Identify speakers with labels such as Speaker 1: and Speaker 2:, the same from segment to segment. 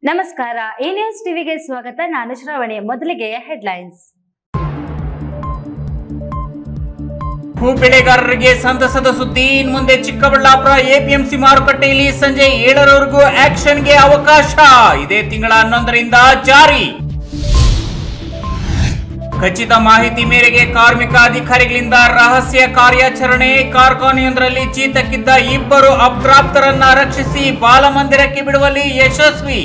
Speaker 1: ನಮಸ್ಕಾರ, A news ಟಿವಿಗೆ ಸ್ವಾಗತ. ನಾನು ಶ್ರಾವಣಿ. ಮೊದಲಿಗೆ ಹೆಡ್ಲೈನ್ಸ್.
Speaker 2: ಹೂ ಬೆಳೆಗಾರರಿಗೆ ಸಂತಸದ ಸುದ್ದಿ. ಇನ್ನು ಮುಂದೆ ಚಿಕ್ಕಬಳ್ಳಾಪುರ ಎಪಿಎಂಸಿ ಮಾರುಕಟ್ಟೆಯಲ್ಲಿ ಸಂಜೆ 7ರವರೆಗೂ ಆಕ್ಷನ್ಗೆ ಅವಕಾಶ. ಇದೇ ತಿಂಗಳ 11ರಿಂದ ಜಾರಿ. ಖಚಿತ ಮಾಹಿತಿ ಮೇರೆಗೆ ಕಾರ್ಮಿಕ ಅಧಿಕಾರಿಗಳಿಂದ ರಹಸ್ಯ ಕಾರ್ಯಾಚರಣೆ. ಕಾರ್ಖಾನೆಯೊಂದರಲ್ಲಿ ಚೀತಕ್ಕಿದ್ದ 2 ಅಪ್ರಾಪ್ತರನ್ನ ರಕ್ಷಿಸಿ ಬಾಲಮಂದಿರಕ್ಕೆ ಬಿಡುವಲ್ಲಿ ಯಶಸ್ವಿ.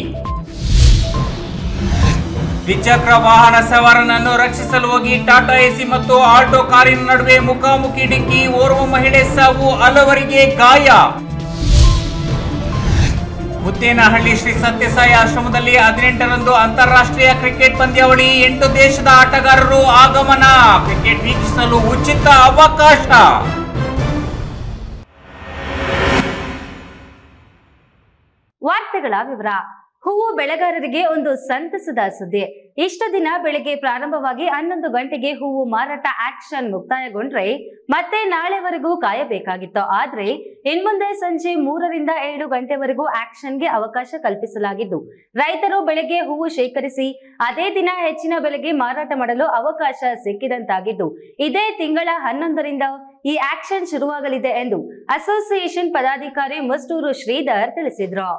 Speaker 2: ದ್ವಿಚಕ್ರ ವಾಹನ ಸವಾರನನ್ನು ರಕ್ಷಿಸಲು ಹೋಗಿ ಟಾಟಾ ಎಸಿ ಮತ್ತು ಆಲ್ಟೋ ಕಾರಿನ ನಡುವೆ ಮುಖಾಮುಖಿ ಡಿಕ್ಕಿ. ಓರ್ವ ಮಹಿಳೆ ಸಾವು, ಹಲವರಿಗೆ ಗಾಯ. ಮುದ್ದೇನಹಳ್ಳಿ ಶ್ರೀ ಸತ್ಯಸಾಯಿ ಆಶ್ರಮದಲ್ಲಿ 18ರಂದು ಅಂತಾರಾಷ್ಟ್ರೀಯ ಕ್ರಿಕೆಟ್ ಪಂದ್ಯಾವಳಿ. 8 ದೇಶದ ಆಟಗಾರರು ಆಗಮನ. ಕ್ರಿಕೆಟ್ ವೀಕ್ಷಿಸಲು ಉಚಿತ ಅವಕಾಶ.
Speaker 1: ವಾರ್ತೆಗಳ ವಿವರ. ಹೂವು ಬೆಳೆಗಾರರಿಗೆ ಒಂದು ಸಂತಸದ ಸುದ್ದಿ. ಇಷ್ಟ ದಿನ ಬೆಳಗ್ಗೆ ಪ್ರಾರಂಭವಾಗಿ 11 ಗಂಟೆಗೆ ಹೂವು ಮಾರಾಟ ಆಕ್ಷನ್ ಮುಕ್ತಾಯಗೊಂಡ್ರೆ ಮತ್ತೆ ನಾಳೆವರೆಗೂ ಕಾಯಬೇಕಾಗಿತ್ತು. ಆದ್ರೆ ಇನ್ಮುಂದೆ ಸಂಜೆ 3ರಿಂದ 7 ಗಂಟೆವರೆಗೂ ಆಕ್ಷನ್ಗೆ ಅವಕಾಶ ಕಲ್ಪಿಸಲಾಗಿದ್ದು, ರೈತರು ಬೆಳಗ್ಗೆ ಹೂವು ಶೇಖರಿಸಿ ಅದೇ ದಿನ ಹೆಚ್ಚಿನ ಬೆಲೆಗೆ ಮಾರಾಟ ಮಾಡಲು ಅವಕಾಶ ಸಿಕ್ಕಿದಂತಾಗಿದ್ದು, ಇದೇ ತಿಂಗಳ 11ರಿಂದ ಈ ಆಕ್ಷನ್ ಶುರುವಾಗಲಿದೆ ಎಂದು ಅಸೋಸಿಯೇಷನ್ ಪದಾಧಿಕಾರಿ ಮುಸ್ಟೂರು ಶ್ರೀಧರ್ ತಿಳಿಸಿದ್ರು.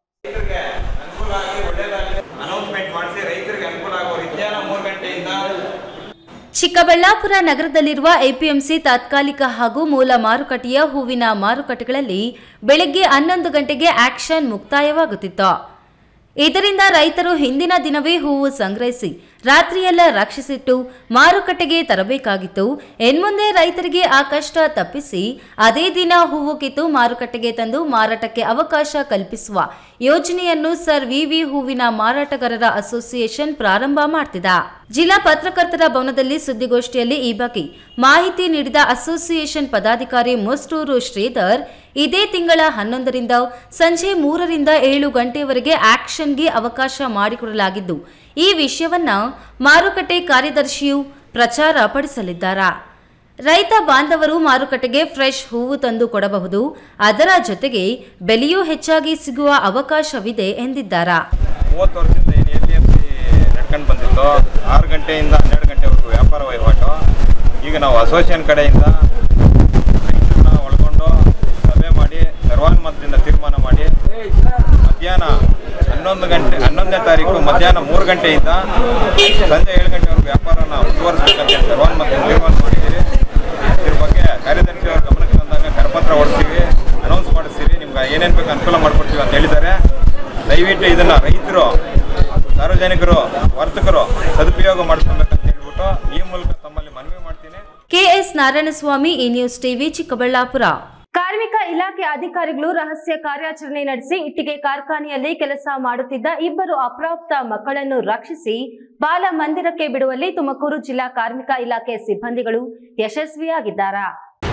Speaker 1: ಚಿಕ್ಕಬಳ್ಳಾಪುರ ನಗರದಲ್ಲಿರುವ ಎಪಿಎಂಸಿ ತಾತ್ಕಾಲಿಕ ಹಾಗೂ ಮೂಲ ಮಾರುಕಟ್ಟೆಯ ಹೂವಿನ ಮಾರುಕಟ್ಟೆಗಳಲ್ಲಿ ಬೆಳಗ್ಗೆ 11 ಗಂಟೆಗೆ ಆಕ್ಷನ್ ಮುಕ್ತಾಯವಾಗುತ್ತಿತ್ತು. ಇದರಿಂದ ರೈತರು ಹಿಂದಿನ ದಿನವೇ ಹೂವು ಸಂಗ್ರಹಿಸಿ ರಾತ್ರಿಯೆಲ್ಲ ರಕ್ಷಿಸಿಟ್ಟು ಮಾರುಕಟ್ಟೆಗೆ ತರಬೇಕಾಗಿತ್ತು. ಇನ್ಮುಂದೆ ರೈತರಿಗೆ ಆ ಕಷ್ಟ ತಪ್ಪಿಸಿ ಅದೇ ದಿನ ಹೂವು ಕಿತ್ತು ಮಾರುಕಟ್ಟೆಗೆ ತಂದು ಮಾರಾಟಕ್ಕೆ ಅವಕಾಶ ಕಲ್ಪಿಸುವ ಯೋಜನೆಯನ್ನು ಸರ್ ವಿವಿ ಹೂವಿನ ಮಾರಾಟಗಾರರ ಅಸೋಸಿಯೇಷನ್ ಪ್ರಾರಂಭ ಮಾಡ್ತಿದ. ಜಿಲ್ಲಾ ಪತ್ರಕರ್ತರ ಭವನದಲ್ಲಿ ಸುದ್ದಿಗೋಷ್ಠಿಯಲ್ಲಿ ಈ ಬಗ್ಗೆ ಮಾಹಿತಿ ನೀಡಿದ ಅಸೋಸಿಯೇಷನ್ ಪದಾಧಿಕಾರಿ ಮುಸ್ಟೂರು ಶ್ರೀಧರ್, ಇದೇ ತಿಂಗಳ 11ರಿಂದ ಸಂಜೆ 3ರಿಂದ 7 ಗಂಟೆಯವರೆಗೆ ಆಕ್ಷನ್ಗೆ ಅವಕಾಶ ಮಾಡಿಕೊಡಲಾಗಿದ್ದು, ಈ ವಿಷಯವನ್ನ ಮಾರುಕಟ್ಟೆ ಕಾರ್ಯದರ್ಶಿಯು ಪ್ರಚಾರ ಪಡಿಸಲಿದ್ದಾರೆ. ರೈತ ಬಾಂಧವರು ಮಾರುಕಟ್ಟೆಗೆ ಫ್ರೆಶ್ ಹೂವು ತಂದು ಕೊಡಬಹುದು. ಅದರ ಜೊತೆಗೆ ಬೆಲೆಯೂ ಹೆಚ್ಚಾಗಿ ಸಿಗುವ ಅವಕಾಶವಿದೆ ಎಂದಿದ್ದಾರೆ.
Speaker 3: 30 ವರ್ಷದಿಂದ ಎಪಿಎಂಸಿ ನಡ್ಕೊಂಡು ಬಂದಿತ್ತು. 6 ಗಂಟೆಯಿಂದ 12 ಗಂಟೆವರೆಗೂ ವ್ಯಾಪಾರ ವಹಿವಾಟು. ಈಗ ನಾವು ಅಸೋಸಿಯೇಷನ್ ಕಡೆಯಿಂದ ರೈತರನ್ನ ಒಳಗೊಂಡು ಸಭೆ ಮಾಡಿ ಸರ್ವಾನುಮತದಿಂದ ತೀರ್ಮಾನ ಮಾಡಿ ಮಧ್ಯಾಹ್ನ 11ನೇ ತಾರೀಕು ಮಧ್ಯಾಹ್ನ 3 ಗಂಟೆಯಿಂದ ಸಂಜೆ 7 ಗಂಟೆವರೆಗೂ ವ್ಯಾಪಾರನ ಮುಂದುವರಿಸಬೇಕಂತ ಸರ್ವಾನುಮತದಿಂದ ತೀರ್ಮಾನ ಮಾಡಿದ್ದೀರಿ. ಇದ್ರ ಬಗ್ಗೆ ಕಾರ್ಯದರ್ಶಿಯವ್ರ ಗಮನಕ್ಕೆ ಬಂದಾಗ ಕರಪತ್ರ ಹೊಡ್ತೀವಿ, ಅನೌನ್ಸ್ ಮಾಡಿಸ್ತೀವಿ, ನಿಮ್ಗೆ ಏನೇನು ಬೇಕು ಅನುಕೂಲ ಮಾಡಿಕೊಡ್ತೀವಿ ಅಂತ ಹೇಳಿದ್ದಾರೆ. ದಯವಿಟ್ಟು ಇದನ್ನು ರೈತರು, ಸಾರ್ವಜನಿಕರು, ವರ್ತಕರು ಸದುಪಯೋಗ ಮಾಡಿಸ್ಕೊಬೇಕಂತ ಹೇಳ್ಬಿಟ್ಟು ಈ ಮೂಲಕ ತಮ್ಮಲ್ಲಿ ಮನವಿ ಮಾಡ್ತೀನಿ.
Speaker 1: KS Narayanaswamy, A news TV, Chikkaballapur. ಕಾರ್ಮಿಕ ಇಲಾಖೆ ಅಧಿಕಾರಿಗಳು ರಹಸ್ಯ ಕಾರ್ಯಾಚರಣೆ ನಡೆಸಿ ಇಟ್ಟಿಗೆ ಕಾರ್ಖಾನೆಯಲ್ಲಿ ಕೆಲಸ ಮಾಡುತ್ತಿದ್ದ 2 ಅಪ್ರಾಪ್ತ ಮಕ್ಕಳನ್ನು ರಕ್ಷಿಸಿ ಬಾಲ ಮಂದಿರಕ್ಕೆ ಬಿಡುವಲ್ಲಿ ತುಮಕೂರು ಜಿಲ್ಲಾ ಕಾರ್ಮಿಕ ಇಲಾಖೆ ಸಿಬ್ಬಂದಿಗಳು ಯಶಸ್ವಿಯಾಗಿದ್ದಾರೆ.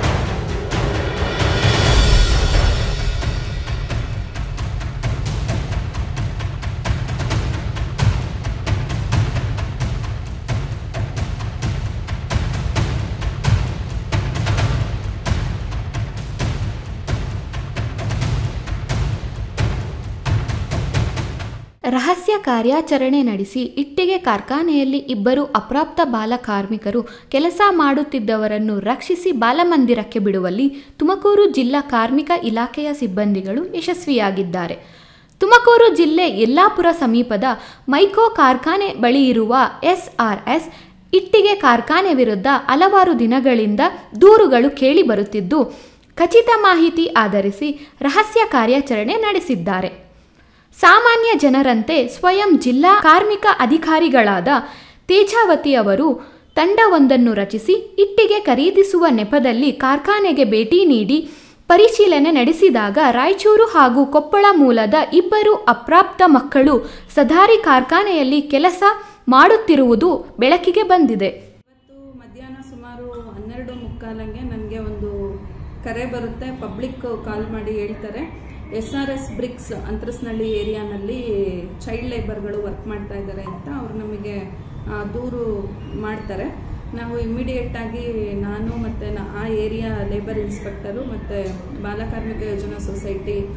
Speaker 4: ರಹಸ್ಯ ಕಾರ್ಯಾಚರಣೆ ನಡೆಸಿ ಇಟ್ಟಿಗೆ ಕಾರ್ಖಾನೆಯಲ್ಲಿ 2 ಅಪ್ರಾಪ್ತ ಬಾಲ ಕಾರ್ಮಿಕರು ಕೆಲಸ ಮಾಡುತ್ತಿದ್ದವರನ್ನು ರಕ್ಷಿಸಿ ಬಾಲಮಂದಿರಕ್ಕೆ ಬಿಡುವಲ್ಲಿ ತುಮಕೂರು ಜಿಲ್ಲಾ ಕಾರ್ಮಿಕ ಇಲಾಖೆಯ ಸಿಬ್ಬಂದಿಗಳು ಯಶಸ್ವಿಯಾಗಿದ್ದಾರೆ. ತುಮಕೂರು ಜಿಲ್ಲೆ ಯಲ್ಲಾಪುರ ಸಮೀಪದ ಮೈಕೋ ಕಾರ್ಖಾನೆ ಬಳಿ ಇರುವ SRS ಇಟ್ಟಿಗೆ ಕಾರ್ಖಾನೆ ವಿರುದ್ಧ ಹಲವಾರು ದಿನಗಳಿಂದ ದೂರುಗಳು ಕೇಳಿ ಬರುತ್ತಿದ್ದು, ಖಚಿತ ಮಾಹಿತಿ ಆಧರಿಸಿ ರಹಸ್ಯ ಕಾರ್ಯಾಚರಣೆ ನಡೆಸಿದ್ದಾರೆ. ಸಾಮಾನ್ಯ ಜನರಂತೆ ಸ್ವಯಂ ಜಿಲ್ಲಾ ಕಾರ್ಮಿಕ ಅಧಿಕಾರಿಗಳಾದ ತೇಜಾವತಿ ಅವರು ತಂಡವೊಂದನ್ನು ರಚಿಸಿ ಇಟ್ಟಿಗೆ ಖರೀದಿಸುವ ನೆಪದಲ್ಲಿ ಕಾರ್ಖಾನೆಗೆ ಭೇಟಿ ನೀಡಿ ಪರಿಶೀಲನೆ ನಡೆಸಿದಾಗ ರಾಯಚೂರು ಹಾಗೂ ಕೊಪ್ಪಳ ಮೂಲದ 2 ಅಪ್ರಾಪ್ತ ಮಕ್ಕಳು ಸದಾರಿ ಕಾರ್ಖಾನೆಯಲ್ಲಿ ಕೆಲಸ ಮಾಡುತ್ತಿರುವುದು ಬೆಳಕಿಗೆ ಬಂದಿದೆ.
Speaker 5: ಇವತ್ತು ಮಧ್ಯಾಹ್ನ ಸುಮಾರು 12:15 ನನಗೆ ಒಂದು ಕರೆ ಬರುತ್ತೆ. ಪಬ್ಲಿಕ್ ಕಾಲ್ ಮಾಡಿ ಹೇಳ್ತಾರೆ, SRS ಬ್ರಿಕ್ಸ್ ಅಂತರಸ್ನಳ್ಳಿ ಏರಿಯಾನಲ್ಲಿ ಚೈಲ್ಡ್ ಲೇಬರ್ಗಳು ವರ್ಕ್ ಮಾಡ್ತಾ ಇದ್ದಾರೆ ಅಂತ ಅವರು ನಮಗೆ ದೂರು ಮಾಡ್ತಾರೆ. ನಾವು ಇಮಿಡಿಯೇಟಾಗಿ ನಾನು ಮತ್ತು ಆ ಏರಿಯಾ ಲೇಬರ್ ಇನ್ಸ್ಪೆಕ್ಟರು ಮತ್ತು ಬಾಲಕಾರ್ಮಿಕ ಯೋಜನಾ ಸೊಸೈಟಿ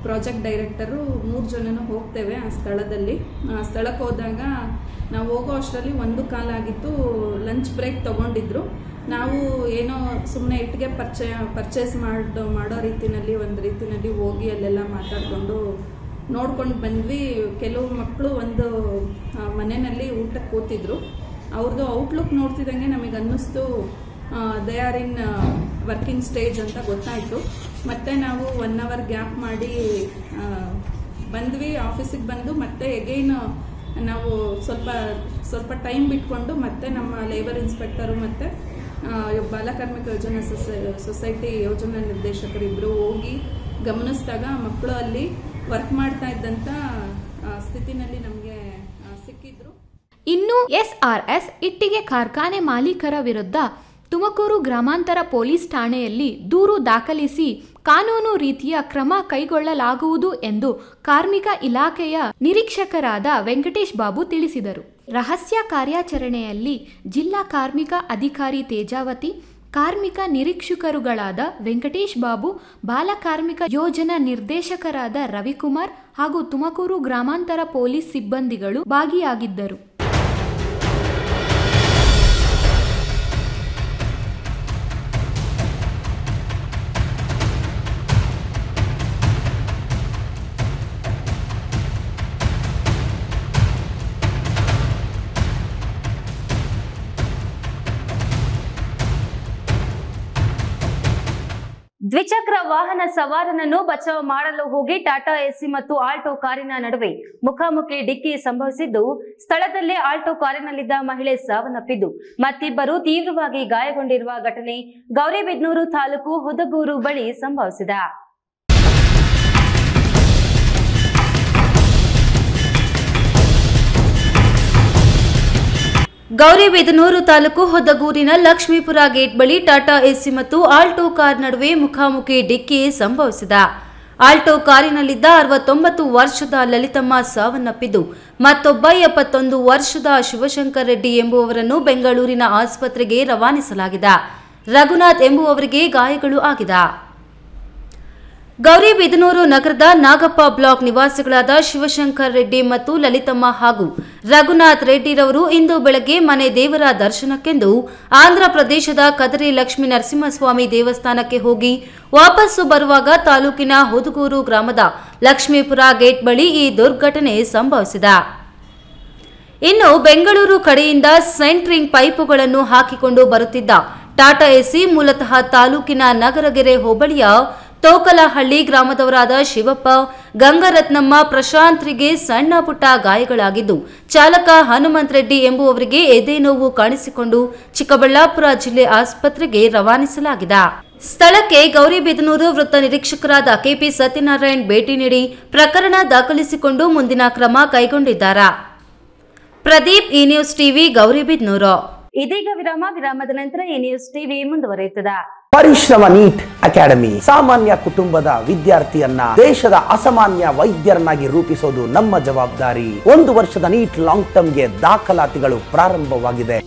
Speaker 5: ಪ್ರಾಜೆಕ್ಟ್ ಡೈರೆಕ್ಟರು 3 ಜನನೂ ಹೋಗ್ತೇವೆ ಆ ಸ್ಥಳದಲ್ಲಿ. ಸ್ಥಳಕ್ಕೆ ಹೋದಾಗ ನಾವು ಹೋಗೋ ಅಷ್ಟರಲ್ಲಿ 1 ಆಗಿತ್ತು. ಲಂಚ್ ಬ್ರೇಕ್ ತೊಗೊಂಡಿದ್ರು. ನಾವು ಏನೋ ಸುಮ್ಮನೆ ಇಟ್ಟಿಗೆ ಪರ್ಚೇಸ್ ಮಾಡೋ ರೀತಿಯಲ್ಲಿ ಒಂದು ರೀತಿಯಲ್ಲಿ ಹೋಗಿ ಅಲ್ಲೆಲ್ಲ ಮಾತಾಡಿಕೊಂಡು ನೋಡ್ಕೊಂಡು ಬಂದ್ವಿ. ಕೆಲವು ಮಕ್ಕಳು ಒಂದು ಮನೆಯಲ್ಲಿ ಊಟಕ್ಕೆ ಕೂತಿದ್ರು. ಅವ್ರದ್ದು ಔಟ್ಲುಕ್ ನೋಡ್ತಿದ್ದಂಗೆ ನಮಗೆ ಅನ್ನಿಸ್ತು they are in working stage ಅಂತ ಗೊತ್ತಾಯಿತು. ಮತ್ತೆ ನಾವು 1 hour ಗ್ಯಾಪ್ ಮಾಡಿ ಬಂದ್ವಿ. ಆಫೀಸಿಗೆ ಬಂದು ಮತ್ತೆ ಎಗೈನ್ ನಾವು ಸ್ವಲ್ಪ ಟೈಮ್ ಬಿಟ್ಕೊಂಡು ಮತ್ತೆ ನಮ್ಮ ಲೇಬರ್ ಇನ್ಸ್ಪೆಕ್ಟರು ಮತ್ತು ಬಾಲಕಾರ್ಮಿಕ ಯೋಜನಾ ಸೊಸೈಟಿ ಯೋಜನಾ ನಿರ್ದೇಶಕರು ಇಬ್ಬರು ಹೋಗಿ ಗಮನಿಸಿದಾಗ ಮಕ್ಕಳು ಅಲ್ಲಿ ವರ್ಕ್ ಮಾಡ್ತಾ ಇದ್ದಂಥ ಸ್ಥಿತಿನಲ್ಲಿ ನಮಗೆ ಸಿಕ್ಕಿದ್ರು.
Speaker 4: ಇನ್ನು SRS ಇಟ್ಟಿಗೆ ಕಾರ್ಖಾನೆ ಮಾಲೀಕರ ವಿರುದ್ಧ ತುಮಕೂರು ಗ್ರಾಮಾಂತರ ಪೊಲೀಸ್ ಠಾಣೆಯಲ್ಲಿ ದೂರು ದಾಖಲಿಸಿ ಕಾನೂನು ರೀತಿಯ ಕ್ರಮ ಕೈಗೊಳ್ಳಲಾಗುವುದು ಎಂದು ಕಾರ್ಮಿಕ ಇಲಾಖೆಯ ನಿರೀಕ್ಷಕರಾದ ವೆಂಕಟೇಶ್ ಬಾಬು ತಿಳಿಸಿದರು. ರಹಸ್ಯ ಕಾರ್ಯಾಚರಣೆಯಲ್ಲಿ ಜಿಲ್ಲಾ ಕಾರ್ಮಿಕ ಅಧಿಕಾರಿ ತೇಜಾವತಿ, ಕಾರ್ಮಿಕ ನಿರೀಕ್ಷಕರುಗಳಾದ ವೆಂಕಟೇಶ್ ಬಾಬು, ಬಾಲಕಾರ್ಮಿಕ ಯೋಜನಾ ನಿರ್ದೇಶಕರಾದ ರವಿಕುಮಾರ್ ಹಾಗೂ ತುಮಕೂರು ಗ್ರಾಮಾಂತರ ಪೊಲೀಸ್ ಸಿಬ್ಬಂದಿಗಳು ಭಾಗಿಯಾಗಿದ್ದರು.
Speaker 1: ದ್ವಿಚಕ್ರ ವಾಹನ ಸವಾರನನ್ನು ಬಚಾವ್ ಮಾಡಲು ಹೋಗಿ ಟಾಟಾ ಎಸಿ ಮತ್ತು ಆಲ್ಟೋ ಕಾರಿನ ನಡುವೆ ಮುಖಾಮುಖಿ ಡಿಕ್ಕಿ ಸಂಭವಿಸಿದ್ದು, ಸ್ಥಳದಲ್ಲೇ ಆಲ್ಟೋ ಕಾರಿನಲ್ಲಿದ್ದ ಮಹಿಳೆ ಸಾವನ್ನಪ್ಪಿದ್ದು ಮತ್ತಿಬ್ಬರು ತೀವ್ರವಾಗಿ ಗಾಯಗೊಂಡಿರುವ ಘಟನೆ ಗೌರಿಬಿದನೂರು ತಾಲೂಕು ಹುದಗೂರು ಬಳಿ ಸಂಭವಿಸಿದೆ. ಗೌರಿಬಿದನೂರು ತಾಲೂಕು ಹುದಗೂರಿನ ಲಕ್ಷ್ಮೀಪುರ ಗೇಟ್ ಬಳಿ ಟಾಟಾ ಎಸಿ ಮತ್ತು ಆಲ್ಟೋ ಕಾರ್ ನಡುವೆ ಮುಖಾಮುಖಿ ಡಿಕ್ಕಿ ಸಂಭವಿಸಿದೆ. ಆಲ್ಟೋ ಕಾರಿನಲ್ಲಿದ್ದ 69 ವರ್ಷದ ಲಲಿತಮ್ಮ ಸಾವನ್ನಪ್ಪಿದ್ದು ಮತ್ತೊಬ್ಬ 71 ವರ್ಷದ ಶಿವಶಂಕರ್ ರೆಡ್ಡಿ ಎಂಬುವವರನ್ನು ಬೆಂಗಳೂರಿನ ಆಸ್ಪತ್ರೆಗೆ ರವಾನಿಸಲಾಗಿದೆ. ರಘುನಾಥ್ ಎಂಬುವವರಿಗೆ ಗಾಯಗಳು ಆಗಿದೆ. ಗೌರಿಬಿದನೂರು ನಗರದ ನಾಗಪ್ಪ ಬ್ಲಾಕ್ ನಿವಾಸಿಗಳಾದ ಶಿವಶಂಕರ್ ರೆಡ್ಡಿ ಮತ್ತು ಲಲಿತಮ್ಮ ಹಾಗೂ ರಘುನಾಥ್ ರೆಡ್ಡಿರವರು ಇಂದು ಬೆಳಗ್ಗೆ ಮನೆ ದೇವರ ದರ್ಶನಕ್ಕೆಂದು ಆಂಧ್ರ ಪ್ರದೇಶದ ಕದರಿ ಲಕ್ಷ್ಮೀ ನರಸಿಂಹಸ್ವಾಮಿ ದೇವಸ್ಥಾನಕ್ಕೆ ಹೋಗಿ ವಾಪಸ್ಸು ಬರುವಾಗ ತಾಲೂಕಿನ ಹುದಗೂರು ಗ್ರಾಮದ ಲಕ್ಷ್ಮೀಪುರ ಗೇಟ್ ಬಳಿ ಈ ದುರ್ಘಟನೆ ಸಂಭವಿಸಿದೆ. ಇನ್ನು ಬೆಂಗಳೂರು ಕಡೆಯಿಂದ ಸೆಂಟ್ರಿಂಗ್ ಪೈಪುಗಳನ್ನು ಹಾಕಿಕೊಂಡು ಬರುತ್ತಿದ್ದ ಟಾಟಾ ಎಸಿ ಮೂಲತಃ ತಾಲೂಕಿನ ನಗರಗೆರೆ ಹೋಬಳಿಯ ತೋಕಲಹಳ್ಳಿ ಗ್ರಾಮದವರಾದ ಶಿವಪ್ಪ, ಗಂಗರತ್ನಮ್ಮ, ಪ್ರಶಾಂತ್ರಿಗೆ ಸಣ್ಣ ಪುಟ್ಟ ಗಾಯಗಳಾಗಿದ್ದು ಚಾಲಕ ಹನುಮಂತ್ ರೆಡ್ಡಿ ಎಂಬುವವರಿಗೆ ಎದೆ ನೋವು ಕಾಣಿಸಿಕೊಂಡು ಚಿಕ್ಕಬಳ್ಳಾಪುರ ಜಿಲ್ಲೆ ಆಸ್ಪತ್ರೆಗೆ ರವಾನಿಸಲಾಗಿದೆ. ಸ್ಥಳಕ್ಕೆ ಗೌರಿಬಿದನೂರು ವೃತ್ತ ನಿರೀಕ್ಷಕರಾದ ಕೆಪಿ ಸತ್ಯನಾರಾಯಣ್ ಭೇಟಿ ನೀಡಿ ಪ್ರಕರಣ ದಾಖಲಿಸಿಕೊಂಡು ಮುಂದಿನ ಕ್ರಮ ಕೈಗೊಂಡಿದ್ದಾರೆ. ಪ್ರದೀಪ್, ಈ ನ್ಯೂಸ್ ಟಿವಿ, ಗೌರಿಬಿದನೂರು. ಇದೀಗ ವಿರಾಮದ ನಂತರ ಈ ನ್ಯೂಸ್ ಟಿವಿ ಮುಂದುವರಿಯುತ್ತದೆ.
Speaker 6: ಪರಿಶ್ರಮ ನೀಟ್ ಅಕಾಡೆಮಿ ಸಾಮಾನ್ಯ ಕುಟುಂಬದ ವಿದ್ಯಾರ್ಥಿಯನ್ನ ದೇಶದ ಅಸಾಮಾನ್ಯ ವೈದ್ಯರನ್ನಾಗಿ ರೂಪಿಸೋದು ನಮ್ಮ ಜವಾಬ್ದಾರಿ. 1 ವರ್ಷದ ನೀಟ್ ಲಾಂಗ್ ಟರ್ಮ್ಗೆ ದಾಖಲಾತಿಗಳು ಪ್ರಾರಂಭವಾಗಿದೆ.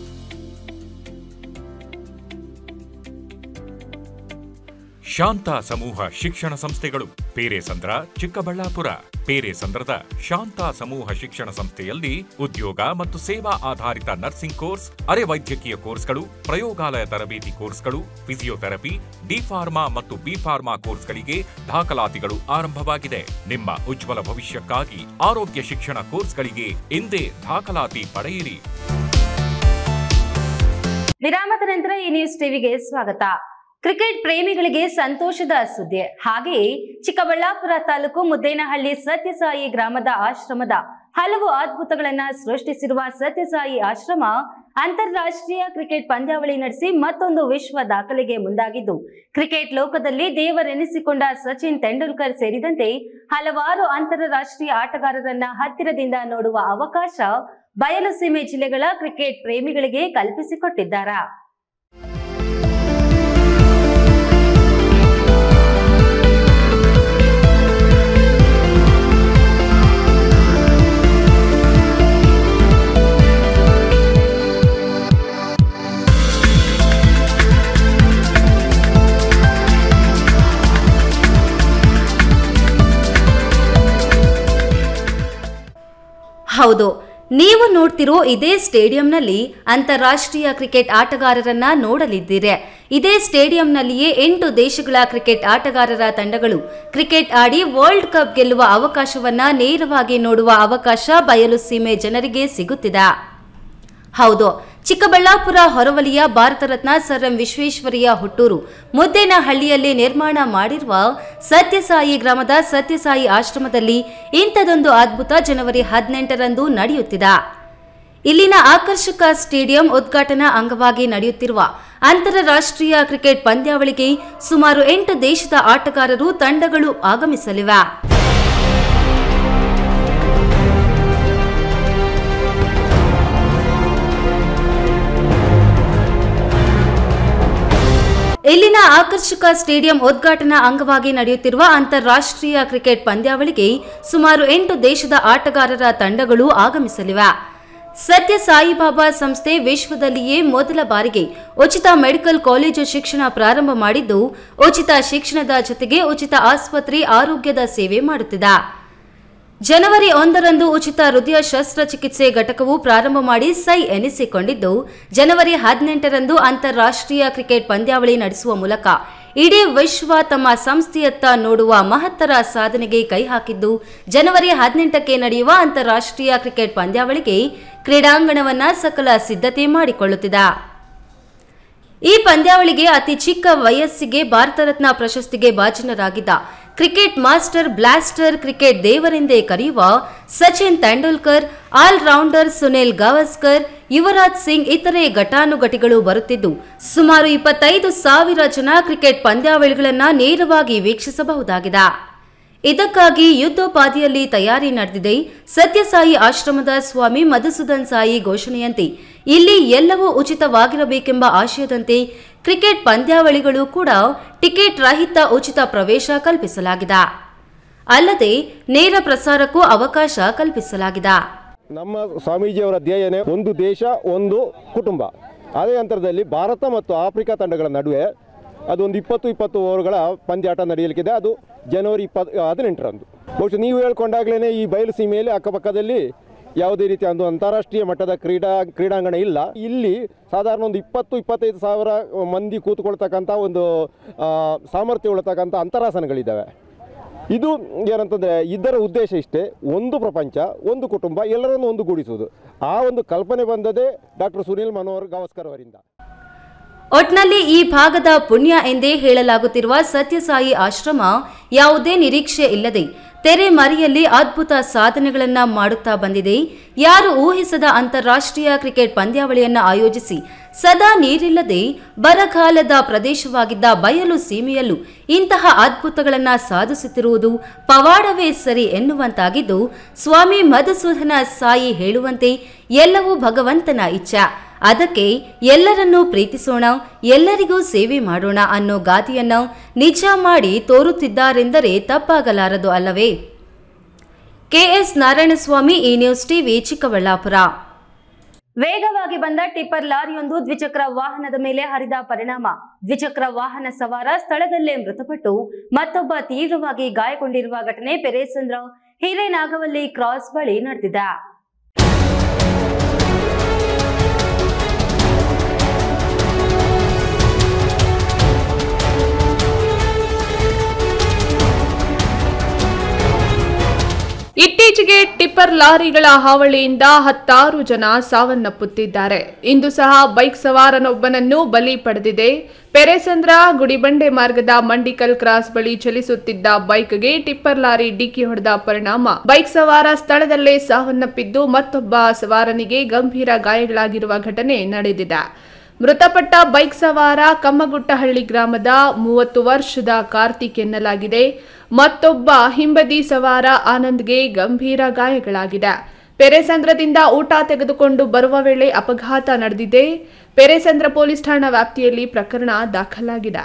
Speaker 7: ಶಾಂತ ಸಮೂಹ ಶಿಕ್ಷಣ ಸಂಸ್ಥೆಗಳು ಪೇರೆಸಂದ್ರ, ಚಿಕ್ಕಬಳ್ಳಾಪುರ. ಪೇರೆಸಂದ್ರದ ಶಾಂತ ಸಮೂಹ ಶಿಕ್ಷಣ ಸಂಸ್ಥೆಯಲ್ಲಿ ಉದ್ಯೋಗ ಮತ್ತು ಸೇವಾ ಆಧಾರಿತ ನರ್ಸಿಂಗ್ ಕೋರ್ಸ್, ಅರೆ ವೈದ್ಯಕೀಯ ಕೋರ್ಸ್ಗಳು, ಪ್ರಯೋಗಾಲಯ ತರಬೇತಿ ಕೋರ್ಸ್ಗಳು, ಫಿಸಿಯೋಥೆರಪಿ, ಡಿ ಫಾರ್ಮಾ ಮತ್ತು ಬಿ ಫಾರ್ಮಾ ಕೋರ್ಸ್ಗಳಿಗೆ ದಾಖಲಾತಿಗಳು ಆರಂಭವಾಗಿದೆ. ನಿಮ್ಮ ಉಜ್ವಲ ಭವಿಷ್ಯಕ್ಕಾಗಿ ಆರೋಗ್ಯ ಶಿಕ್ಷಣ ಕೋರ್ಸ್ಗಳಿಗೆ ಇಂದೇ ದಾಖಲಾತಿ ಪಡೆಯಿರಿ.
Speaker 1: ವಿರಾಮದ ನಂತರ ಈ ನ್ಯೂಸ್ ಟಿವಿಗೆ ಸ್ವಾಗತ. ಕ್ರಿಕೆಟ್ ಪ್ರೇಮಿಗಳಿಗೆ ಸಂತೋಷದ ಸುದ್ದಿ. ಹಾಗೆಯೇ ಚಿಕ್ಕಬಳ್ಳಾಪುರ ತಾಲೂಕು ಮುದ್ದೇನಹಳ್ಳಿ ಸತ್ಯಸಾಯಿ ಗ್ರಾಮದ ಆಶ್ರಮದ ಹಲವು ಅದ್ಭುತಗಳನ್ನ ಸೃಷ್ಟಿಸಿರುವ ಸತ್ಯಸಾಯಿ ಆಶ್ರಮ ಅಂತಾರಾಷ್ಟ್ರೀಯ ಕ್ರಿಕೆಟ್ ಪಂದ್ಯಾವಳಿ ನಡೆಸಿ ಮತ್ತೊಂದು ವಿಶ್ವ ದಾಖಲೆಗೆ ಮುಂದಾಗಿದ್ದು, ಕ್ರಿಕೆಟ್ ಲೋಕದಲ್ಲಿ ದೇವರೆನಿಸಿಕೊಂಡ ಸಚಿನ್ ತೆಂಡೂಲ್ಕರ್ ಸೇರಿದಂತೆ ಹಲವಾರು ಅಂತಾರಾಷ್ಟ್ರೀಯ ಆಟಗಾರರನ್ನ ಹತ್ತಿರದಿಂದ ನೋಡುವ ಅವಕಾಶ ಬಯಲುಸೀಮೆ ಜಿಲ್ಲೆಗಳ ಕ್ರಿಕೆಟ್ ಪ್ರೇಮಿಗಳಿಗೆ ಕಲ್ಪಿಸಿಕೊಟ್ಟಿದ್ದಾರೆ. ಹೌದು, ನೀವು ನೋಡ್ತಿರೋ ಇದೇ ಸ್ಟೇಡಿಯಂನಲ್ಲಿ ಅಂತಾರಾಷ್ಟ್ರೀಯ ಕ್ರಿಕೆಟ್ ಆಟಗಾರರನ್ನ ನೋಡಲಿದ್ದೀರಿ. ಇದೇ ಸ್ಟೇಡಿಯಂನಲ್ಲಿಯೇ 8 ದೇಶಗಳ ಕ್ರಿಕೆಟ್ ಆಟಗಾರರ ತಂಡಗಳು ಕ್ರಿಕೆಟ್ ಆಡಿ ವರ್ಲ್ಡ್ ಕಪ್ ಗೆಲ್ಲುವ ಅವಕಾಶವನ್ನ ನೇರವಾಗಿ ನೋಡುವ ಅವಕಾಶ ಬಯಲು ಸೀಮೆ ಜನರಿಗೆ ಸಿಗುತ್ತಿದೆ. ಹೌದು, ಚಿಕ್ಕಬಳ್ಳಾಪುರ ಹೊರವಲಯ ಭಾರತ ರತ್ನ ಸರ್ ಎಂ ವಿಶ್ವೇಶ್ವರಯ್ಯ ಹುಟ್ಟೂರು ಮುದ್ದೇನಹಳ್ಳಿಯಲ್ಲಿ ನಿರ್ಮಾಣ ಮಾಡಿರುವ ಸತ್ಯಸಾಯಿ ಗ್ರಾಮದ ಸತ್ಯಸಾಯಿ ಆಶ್ರಮದಲ್ಲಿ ಇಂಥದೊಂದು ಅದ್ಭುತ ಜನವರಿ 18ರಂದು ನಡೆಯುತ್ತಿದೆ. ಇಲ್ಲಿನ ಆಕರ್ಷಕ ಸ್ಟೇಡಿಯಂ ಉದ್ಘಾಟನಾ ಅಂಗವಾಗಿ ನಡೆಯುತ್ತಿರುವ ಅಂತಾರಾಷ್ಟ್ರೀಯ ಕ್ರಿಕೆಟ್ ಪಂದ್ಯಾವಳಿಗೆ ಸುಮಾರು 8 ದೇಶದ ಆಟಗಾರರು ತಂಡಗಳು ಆಗಮಿಸಲಿವೆ. ಇಲ್ಲಿನ ಆಕರ್ಷಕ ಸ್ಟೇಡಿಯಂ ಉದ್ಘಾಟನಾ ಅಂಗವಾಗಿ ನಡೆಯುತ್ತಿರುವ ಅಂತಾರಾಷ್ಟ್ರೀಯ ಕ್ರಿಕೆಟ್ ಪಂದ್ಯಾವಳಿಗೆ ಸುಮಾರು 8 ದೇಶದ ಆಟಗಾರರ ತಂಡಗಳು ಆಗಮಿಸಲಿವೆ. ಸತ್ಯ ಸಾಯಿಬಾಬಾ ಸಂಸ್ಥೆ ವಿಶ್ವದಲ್ಲಿಯೇ ಮೊದಲ ಬಾರಿಗೆ ಉಚಿತ ಮೆಡಿಕಲ್ ಕಾಲೇಜು ಶಿಕ್ಷಣ ಪ್ರಾರಂಭ ಮಾಡಿದ್ದು, ಉಚಿತ ಶಿಕ್ಷಣದ ಜೊತೆಗೆ ಉಚಿತ ಆಸ್ಪತ್ರೆ ಆರೋಗ್ಯದ ಸೇವೆ ಮಾಡುತ್ತಿದೆ. ಜನವರಿ 1ರಂದು ಉಚಿತ ಹೃದಯ ಶಸ್ತ್ರಚಿಕಿತ್ಸೆ ಘಟಕವು ಪ್ರಾರಂಭ ಮಾಡಿ ಸೈ ಎನಿಸಿಕೊಂಡಿದ್ದು, ಜನವರಿ 18ರಂದು ಅಂತಾರಾಷ್ಟ್ರೀಯ ಕ್ರಿಕೆಟ್ ಪಂದ್ಯಾವಳಿ ನಡೆಸುವ ಮೂಲಕ ಇಡೀ ವಿಶ್ವ ತಮ್ಮ ಸಂಸ್ಥೆಯತ್ತ ನೋಡುವ ಮಹತ್ತರ ಸಾಧನೆಗೆ ಕೈ ಹಾಕಿದ್ದು, ಜನವರಿ 18ಕ್ಕೆ ನಡೆಯುವ ಅಂತಾರಾಷ್ಟ್ರೀಯ ಕ್ರಿಕೆಟ್ ಪಂದ್ಯಾವಳಿಗೆ ಕ್ರೀಡಾಂಗಣವನ್ನ ಸಕಲ ಸಿದ್ಧತೆ ಮಾಡಿಕೊಳ್ಳುತ್ತಿದೆ. ಈ ಪಂದ್ಯಾವಳಿಗೆ ಅತಿ ಚಿಕ್ಕ ವಯಸ್ಸಿಗೆ ಭಾರತ ರತ್ನ ಪ್ರಶಸ್ತಿಗೆ ಭಾಜನರಾಗಿದ್ದ ಕ್ರಿಕೆಟ್ ಮಾಸ್ಟರ್ ಬ್ಲಾಸ್ಟರ್ ಕ್ರಿಕೆಟ್ ದೇವರೆಂದೇ ಕರೆಯುವ ಸಚಿನ್ ತೆಂಡೂಲ್ಕರ್, ಆಲ್ ರೌಂಡರ್ ಸುನಿಲ್ ಗವಾಸ್ಕರ್, ಯುವರಾಜ್ ಸಿಂಗ್ ಇತರೆ ಘಟಾನುಘಟಿಗಳು ಬರುತ್ತಿದ್ದು, ಸುಮಾರು 25,000 ಜನ ಕ್ರಿಕೆಟ್ ಪಂದ್ಯಾವಳಿಗಳನ್ನು ನೇರವಾಗಿ ವೀಕ್ಷಿಸಬಹುದಾಗಿದೆ. ಇದಕ್ಕಾಗಿ ಯುದ್ಧೋಪಾದಿಯಲ್ಲಿ ತಯಾರಿ ನಡೆದಿದೆ. ಸತ್ಯಸಾಯಿ ಆಶ್ರಮದ ಸ್ವಾಮಿ ಮಧುಸೂದನ್ ಸಾಯಿ ಘೋಷಣೆಯಂತೆ ಇಲ್ಲಿ ಎಲ್ಲವೂ ಉಚಿತವಾಗಿರಬೇಕೆಂಬ ಆಶಯದಂತೆ ಕ್ರಿಕೆಟ್ ಪಂದ್ಯಾವಳಿಗಳು ಕೂಡ ಟಿಕೆಟ್ ರಹಿತ ಉಚಿತ ಪ್ರವೇಶ ಕಲ್ಪಿಸಲಾಗಿದೆ. ಅಲ್ಲದೆ ನೇರ ಪ್ರಸಾರಕ್ಕೂ ಅವಕಾಶ ಕಲ್ಪಿಸಲಾಗಿದೆ.
Speaker 8: ನಮ್ಮ ಸ್ವಾಮೀಜಿಯವರ ಧ್ಯೇಯನೇ ಒಂದು ದೇಶ ಒಂದು ಕುಟುಂಬ. ಅದೇ ಅಂತರದಲ್ಲಿ ಭಾರತ ಮತ್ತು ಆಫ್ರಿಕಾ ತಂಡಗಳ ನಡುವೆ ಅದೊಂದು 20 ಓವರ್ಗಳ ಪಂದ್ಯಾಟ ನಡೆಯಲಿಕ್ಕಿದೆ. ಅದು ಜನವರಿ 18ರಂದು. ಬಹುಶಃ ನೀವು ಹೇಳ್ಕೊಂಡಾಗಲೇ ಈ ಬಯಲು ಸೀಮೆಯಲ್ಲಿ ಅಕ್ಕಪಕ್ಕದಲ್ಲಿ ಯಾವುದೇ ರೀತಿಯ ಒಂದು ಅಂತಾರಾಷ್ಟ್ರೀಯ ಮಟ್ಟದ ಕ್ರೀಡಾಂಗಣ ಇಲ್ಲ. ಇಲ್ಲಿ ಸಾಧಾರಣ ಒಂದು 20-25 ಸಾವಿರ ಮಂದಿ ಕೂತ್ಕೊಳ್ತಕ್ಕಂಥ ಒಂದು ಸಾಮರ್ಥ್ಯ ಉಳ್ಳತಕ್ಕಂಥ ಅಂತರಾಸನಗಳಿದ್ದಾವೆ. ಇದು ಏನಂತಂದರೆ ಇದರ ಉದ್ದೇಶ ಇಷ್ಟೇ, ಒಂದು ಪ್ರಪಂಚ ಒಂದು ಕುಟುಂಬ ಎಲ್ಲರನ್ನು ಒಂದುಗೂಡಿಸುವುದು. ಆ ಒಂದು ಕಲ್ಪನೆ ಬಂದದೇ ಡಾಕ್ಟರ್ ಸುನಿಲ್ ಮನೋಹರ್ ಗವಾಸ್ಕರ್ ಅವರಿಂದ.
Speaker 1: ಒಟ್ನಲ್ಲಿ ಈ ಭಾಗದ ಪುಣ್ಯ ಎಂದೇ ಹೇಳಲಾಗುತ್ತಿರುವ ಸತ್ಯಸಾಯಿ ಆಶ್ರಮ ಯಾವುದೇ ನಿರೀಕ್ಷೆ ಇಲ್ಲದೆ ತೆರೆಮರೆಯಲ್ಲಿ ಅದ್ಭುತ ಸಾಧನೆಗಳನ್ನ ಮಾಡುತ್ತಾ ಬಂದಿದೆ. ಯಾರು ಊಹಿಸದ ಅಂತಾರಾಷ್ಟ್ರೀಯ ಕ್ರಿಕೆಟ್ ಪಂದ್ಯಾವಳಿಯನ್ನು ಆಯೋಜಿಸಿ ಸದಾ ನೀರಿಲ್ಲದೆ ಬರಗಾಲದ ಪ್ರದೇಶವಾಗಿದ್ದ ಬಯಲು ಸೀಮೆಯಲ್ಲೂ ಇಂತಹ ಅದ್ಭುತಗಳನ್ನು ಸಾಧಿಸುತ್ತಿರುವುದು ಪವಾಡವೇ ಸರಿ ಎನ್ನುವಂತಾಗಿದ್ದು, ಸ್ವಾಮಿ ಮಧುಸೂದನ ಸಾಯಿ ಹೇಳುವಂತೆ ಎಲ್ಲವೂ ಭಗವಂತನ ಇಚ್ಛೆ. ಅದಕ್ಕೆ ಎಲ್ಲರನ್ನೂ ಪ್ರೀತಿಸೋಣ, ಎಲ್ಲರಿಗೂ ಸೇವೆ ಮಾಡೋಣ ಅನ್ನೋ ಗಾದೆಯನ್ನು ನಿಜ ಮಾಡಿ ತೋರುತ್ತಿದ್ದಾರೆಂದರೆ ತಪ್ಪಾಗಲಾರದು ಅಲ್ಲವೇ? ಕೆಎಸ್ ನಾರಾಯಣಸ್ವಾಮಿ, ಈ ನ್ಯೂಸ್ ಟಿವಿ, ಚಿಕ್ಕಬಳ್ಳಾಪುರ. ವೇಗವಾಗಿ ಬಂದ ಟಿಪ್ಪರ್ ಲಾರಿಯೊಂದು ದ್ವಿಚಕ್ರ ವಾಹನದ ಮೇಲೆ ಹರಿದ ಪರಿಣಾಮ ದ್ವಿಚಕ್ರ ವಾಹನ ಸವಾರ ಸ್ಥಳದಲ್ಲೇ ಮೃತಪಟ್ಟು ಮತ್ತೊಬ್ಬ ತೀವ್ರವಾಗಿ ಗಾಯಗೊಂಡಿರುವ ಘಟನೆ ಪೆರೇಸಂದ್ರ ಹಿರೇನಾಗವಲ್ಲಿ ಕ್ರಾಸ್ ಬಳಿ ನಡೆದಿದೆ.
Speaker 9: ಇತ್ತೀಚೆಗೆ ಟಿಪ್ಪರ್ ಲಾರಿಗಳ ಹಾವಳಿಯಿಂದ 10 ಜನ ಸಾವನ್ನಪ್ಪುತ್ತಿದ್ದಾರೆ. ಇಂದು ಸಹ ಬೈಕ್ ಸವಾರನೊಬ್ಬನನ್ನು ಬಲಿ ಪಡೆದಿದೆ. ಪೆರೇಸಂದ್ರ ಗುಡಿಬಂಡೆ ಮಾರ್ಗದ ಮಂಡಿಕಲ್ ಕ್ರಾಸ್ ಬಳಿ ಚಲಿಸುತ್ತಿದ್ದ ಬೈಕ್ಗೆ ಟಿಪ್ಪರ್ ಲಾರಿ ಡಿಕ್ಕಿ ಹೊಡೆದ ಪರಿಣಾಮ ಬೈಕ್ ಸವಾರ ಸ್ಥಳದಲ್ಲೇ ಸಾವನ್ನಪ್ಪಿದ್ದು, ಮತ್ತೊಬ್ಬ ಸವಾರನಿಗೆ ಗಂಭೀರ ಗಾಯಗಳಾಗಿರುವ ಘಟನೆ ನಡೆದಿದೆ. ಮೃತಪಟ್ಟ ಬೈಕ್ ಸವಾರ ಕಮ್ಮಗುಟ್ಟಹಳ್ಳಿ ಗ್ರಾಮದ 30 ವರ್ಷದ ಕಾರ್ತಿಕ್ ಎನ್ನಲಾಗಿದೆ. ಮತ್ತೊಬ್ಬ ಹಿಂಬದಿ ಸವಾರ ಆನಂದ್ಗೆ ಗಂಭೀರ ಗಾಯಗಳಾಗಿದೆ. ಪೆರೇಸಂದ್ರದಿಂದ ಊಟ ತೆಗೆದುಕೊಂಡು ಬರುವ ವೇಳೆ ಅಪಘಾತ ನಡೆದಿದೆ. ಪೆರೇಸಂದ್ರ ಪೊಲೀಸ್ ಠಾಣಾ ವ್ಯಾಪ್ತಿಯಲ್ಲಿ ಪ್ರಕರಣ ದಾಖಲಾಗಿದೆ.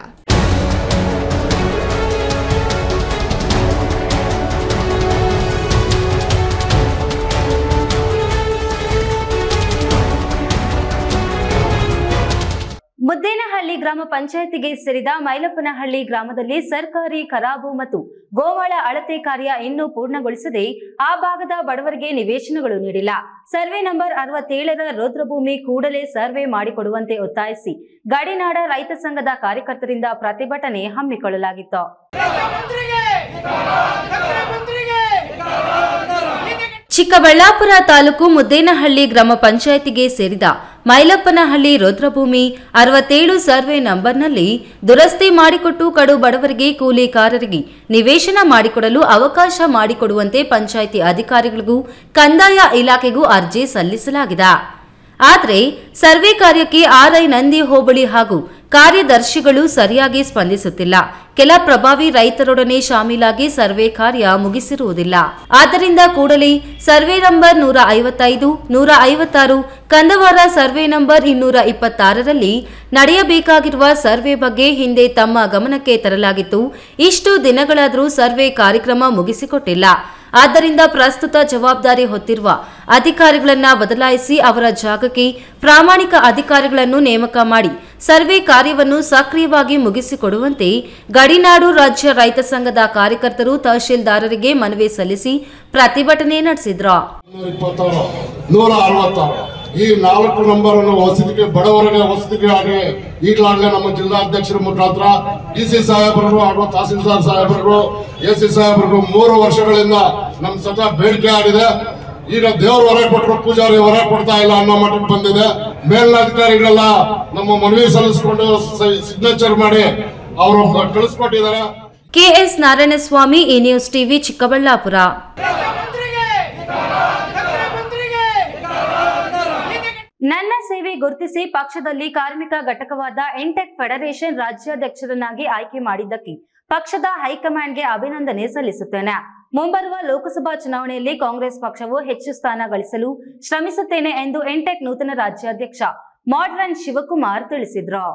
Speaker 1: ಮುದ್ದೇನಹಳ್ಳಿ ಗ್ರಾಮ ಪಂಚಾಯಿತಿಗೆ ಸೇರಿದ ಮೈಲಪ್ಪನಹಳ್ಳಿ ಗ್ರಾಮದಲ್ಲಿ ಸರ್ಕಾರಿ ಖರಾಬು ಮತ್ತು ಗೋವಾಳ ಅಳತೆ ಕಾರ್ಯ ಇನ್ನೂ ಪೂರ್ಣಗೊಳಿಸದೆ ಆ ಭಾಗದ ಬಡವರಿಗೆ ನಿವೇಶನಗಳು ನೀಡಿಲ್ಲ. ಸರ್ವೆ ನಂಬರ್ 67ರ ರುದ್ರಭೂಮಿ ಕೂಡಲೇ ಸರ್ವೆ ಮಾಡಿಕೊಡುವಂತೆ ಒತ್ತಾಯಿಸಿ ಗಡಿನಾಡ ರೈತ ಸಂಘದ ಕಾರ್ಯಕರ್ತರಿಂದ ಪ್ರತಿಭಟನೆ ಹಮ್ಮಿಕೊಳ್ಳಲಾಗಿತ್ತು. ಚಿಕ್ಕಬಳ್ಳಾಪುರ ತಾಲೂಕು ಮುದ್ದೇನಹಳ್ಳಿ ಗ್ರಾಮ ಪಂಚಾಯಿತಿಗೆ ಸೇರಿದ ಮೈಲಪ್ಪನಹಳ್ಳಿ ರುದ್ರಭೂಮಿ 67 ಸರ್ವೆ ನಂಬರ್ನಲ್ಲಿ ದುರಸ್ತಿ ಮಾಡಿಕೊಟ್ಟು ಕಡು ಬಡವರಿಗೆ ಕೂಲಿಕಾರರಿಗೆ ನಿವೇಶನ ಮಾಡಿಕೊಡಲು ಅವಕಾಶ ಮಾಡಿಕೊಡುವಂತೆ ಪಂಚಾಯಿತಿ ಅಧಿಕಾರಿಗಳಿಗೂ ಕಂದಾಯ ಇಲಾಖೆಗೂ ಅರ್ಜಿ ಸಲ್ಲಿಸಲಾಗಿದೆ. ಆದರೆ ಸರ್ವೆ ಕಾರ್ಯಕ್ಕೆ ಆರ್ಐ ನಂದಿ ಹೋಬಳಿ ಹಾಗೂ ಕಾರ್ಯದರ್ಶಿಗಳು ಸರಿಯಾಗಿ ಸ್ಪಂದಿಸುತ್ತಿಲ್ಲ. ಕೆಲ ಪ್ರಭಾವಿ ರೈತರೊಡನೆ ಶಾಮೀಲಾಗಿ ಸರ್ವೆ ಕಾರ್ಯ ಮುಗಿಸಿರುವುದಿಲ್ಲ. ಆದ್ದರಿಂದ ಕೂಡಲೇ survey number 155, 156, Kandavara survey number 226ರಲ್ಲಿ ನಡೆಯಬೇಕಾಗಿರುವ ಸರ್ವೆ ಬಗ್ಗೆ ಹಿಂದೆ ತಮ್ಮ ಗಮನಕ್ಕೆ ತರಲಾಗಿತ್ತು. ಇಷ್ಟು ದಿನಗಳಾದರೂ ಸರ್ವೆ ಕಾರ್ಯಕ್ರಮ ಮುಗಿಸಿಕೊಟ್ಟಿಲ್ಲ. ಆದ್ದರಿಂದ ಪ್ರಸ್ತುತ ಜವಾಬ್ದಾರಿ ಹೊತ್ತಿರುವ ಅಧಿಕಾರಿಗಳನ್ನು ಬದಲಾಯಿಸಿ ಅವರ ಜಾಗಕ್ಕೆ ಪ್ರಾಮಾಣಿಕ ಅಧಿಕಾರಿಗಳನ್ನು ನೇಮಕ ಮಾಡಿ ಸರ್ವೆ ಕಾರ್ಯವನ್ನು ಸಕ್ರಿಯವಾಗಿ ಮುಗಿಸಿಕೊಡುವಂತೆ ಗಡಿನಾಡು ರಾಜ್ಯ ರೈತ ಸಂಘದ ಕಾರ್ಯಕರ್ತರು ತಹಶೀಲ್ದಾರರಿಗೆ ಮನವಿ ಸಲ್ಲಿಸಿ ಪ್ರತಿಭಟನೆ ನಡೆಸಿದ್ರು.
Speaker 10: 160 ಈ 4 ನಂಬರ್ ಅನ್ನು ವಸತಿಗೆ ಬಡವರಿಗೆ ವಸತಿಗೆ ಆಗಿ ಈಗಲಾಗಲೇ ನಮ್ಮ ಜಿಲ್ಲಾಧ್ಯಕ್ಷರ ಮುಖಾಂತರ ಡಿಸಿ ಸಾಹೇಬರು ಹಾಗೂ ತಹಸೀಲ್ದಾರ್ ಸಾಹೇಬರು ಎಸಿ ಸಾಹೇಬರು 3 ವರ್ಷಗಳಿಂದ ನಮ್ಮ ಸದಾ ಬೇಡಿಕೆ ಆಗಿದೆ. ಈಗ ದೇವರು ಹೊರಗೆ ಕೊಟ್ಟರು, ಪೂಜಾರಿ ಹೊರಗೆ ಕೊಡ್ತಾ ಇಲ್ಲ ಅನ್ನೋ ಮಟ್ಟಕ್ಕೆ ಬಂದಿದೆ. ಮೇಲಿನಾಧಿಕಾರಿಗಳೆಲ್ಲ ನಮ್ಮ ಮನವಿ ಸಲ್ಲಿಸಿಕೊಂಡು ಸಿಗ್ನೇಚರ್ ಮಾಡಿ ಅವರು ಕಳಿಸ್ಕೊಟ್ಟಿದ್ದಾರೆ.
Speaker 1: ಕೆಎಸ್ ನಾರಾಯಣಸ್ವಾಮಿ, ಈ ನ್ಯೂಸ್ ಟಿವಿ, ಚಿಕ್ಕಬಳ್ಳಾಪುರ. ನನ್ನ ಸೇವೆ ಗುರುತಿಸಿ ಪಕ್ಷದಲ್ಲಿ ಕಾರ್ಮಿಕ ಘಟಕವಾದ ಇಂಟೆಕ್ ಫೆಡರೇಷನ್ ರಾಜ್ಯಾಧ್ಯಕ್ಷರನ್ನಾಗಿ ಆಯ್ಕೆ ಮಾಡಿದ್ದಕ್ಕೆ ಪಕ್ಷದ ಹೈಕಮಾಂಡ್ಗೆ ಅಭಿನಂದನೆ ಸಲ್ಲಿಸುತ್ತೇನೆ. ಮುಂಬರುವ ಲೋಕಸಭಾ ಚುನಾವಣೆಯಲ್ಲಿ ಕಾಂಗ್ರೆಸ್ ಪಕ್ಷವು ಹೆಚ್ಚು ಸ್ಥಾನ ಗಳಿಸಲು ಶ್ರಮಿಸುತ್ತೇನೆ ಎಂದು ಇಂಟೆಕ್ ನೂತನ ರಾಜ್ಯಾಧ್ಯಕ್ಷ ಮಾಡ್ರನ್ ಶಿವಕುಮಾರ್ ತಿಳಿಸಿದರು.